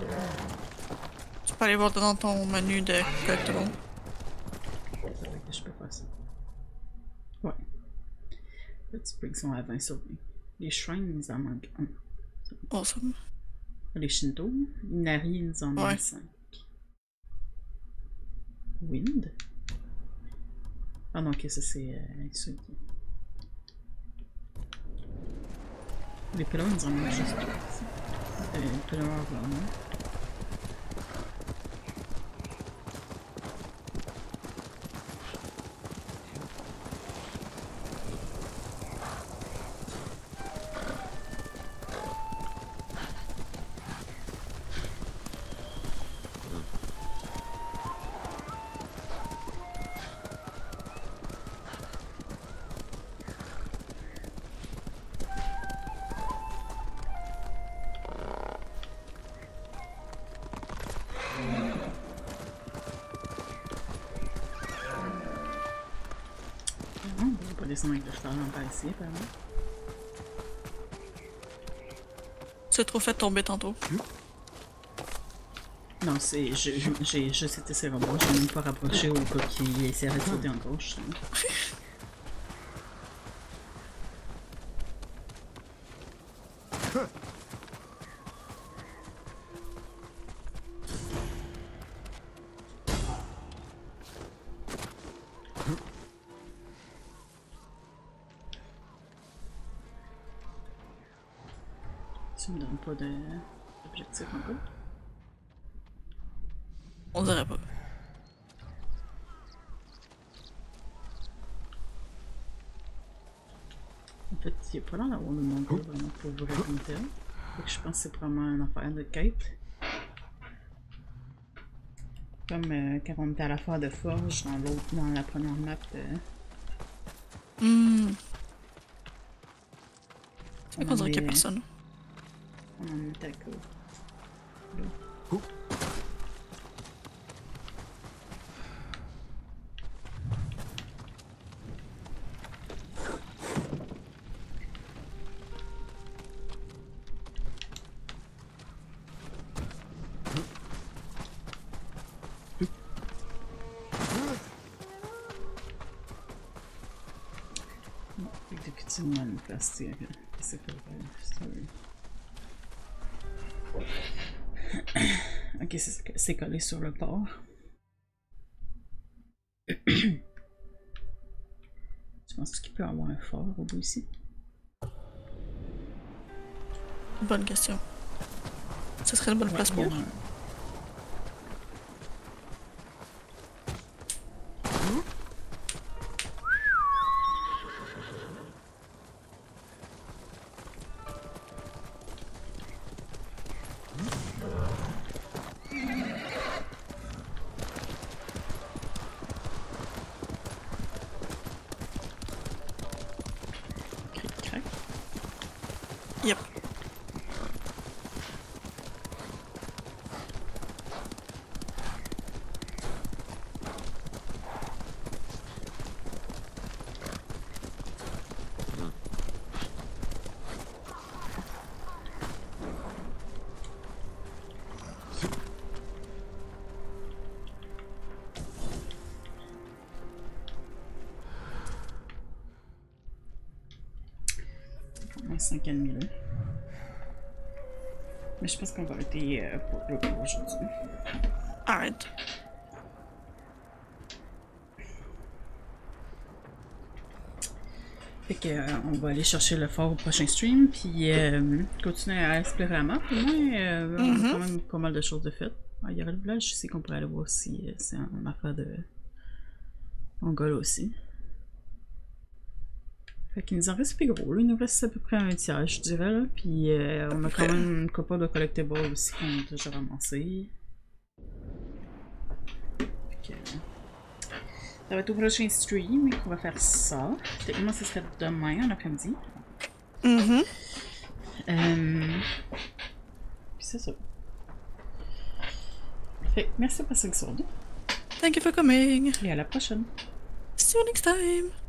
Tu peux aller voir dans ton menu de collectible. Fait que je peux faire ça. Ouais. Les hot springs sont à vingt sur vingt. Les shrines, ils en manquent un. Awesome. Les Shinto, Inari, ils nous en manquent Ouais. cinq. Wind? Ah non, ok, ça c'est euh, ceux qui... Les pylons, ils en ont juste trois. Euh, les pylons, vraiment. Descendre avec le cheval par ici, apparemment. Tu as trop fait tomber tantôt. Non, c'est. J'ai juste été ces robots, j'ai même pas rapproché au cas qui essaierait de sauter en gauche. Tu me donnes pas d'objectif encore? On dirait pas. En fait, il n'y a pas l'air d'avoir le monde vraiment pour vous raconter. Fait que je pense que c'est probablement une affaire de quête. Comme euh, quand on était à l'affaire de Forge dans l'autre, dans la première map. Euh, Hmm. C'est on qu'on en dirait qu'il y a est- personne. On en était à quoi? Effectivement, une place, tu sais, c'est pas vrai. Ok, c'est collé sur le port. Tu penses qu'il peut y avoir un fort au bout ici? Bonne question. Ce serait une bonne place Il y pour. en a un. Cric, crac. Yep. moins cinq ennemis là. Mais je pense qu'on va arrêter euh, pour le pour aujourd'hui. Alright. Fait que euh, on va aller chercher le fort au prochain stream, puis euh, continuer à explorer la map. Au moins, euh, on a quand même pas mal de choses de faites. Ah, il y aurait le village ici qu'on pourrait aller voir si euh, c'est une affaire de Mongol aussi. Fait qu'il nous en reste plus gros, là. Il nous reste à peu près un tiers, je dirais, là. Puis euh, on a quand même une couple de collectibles aussi qu'on a déjà ramassé. Fait que, ça va être au prochain stream qu'on va faire ça. Techniquement, ce serait demain en après-midi. Mm-hmm. Euh... Puis c'est ça. Fait que merci pour passer le soir. Thank you for coming. Et à la prochaine. See you next time.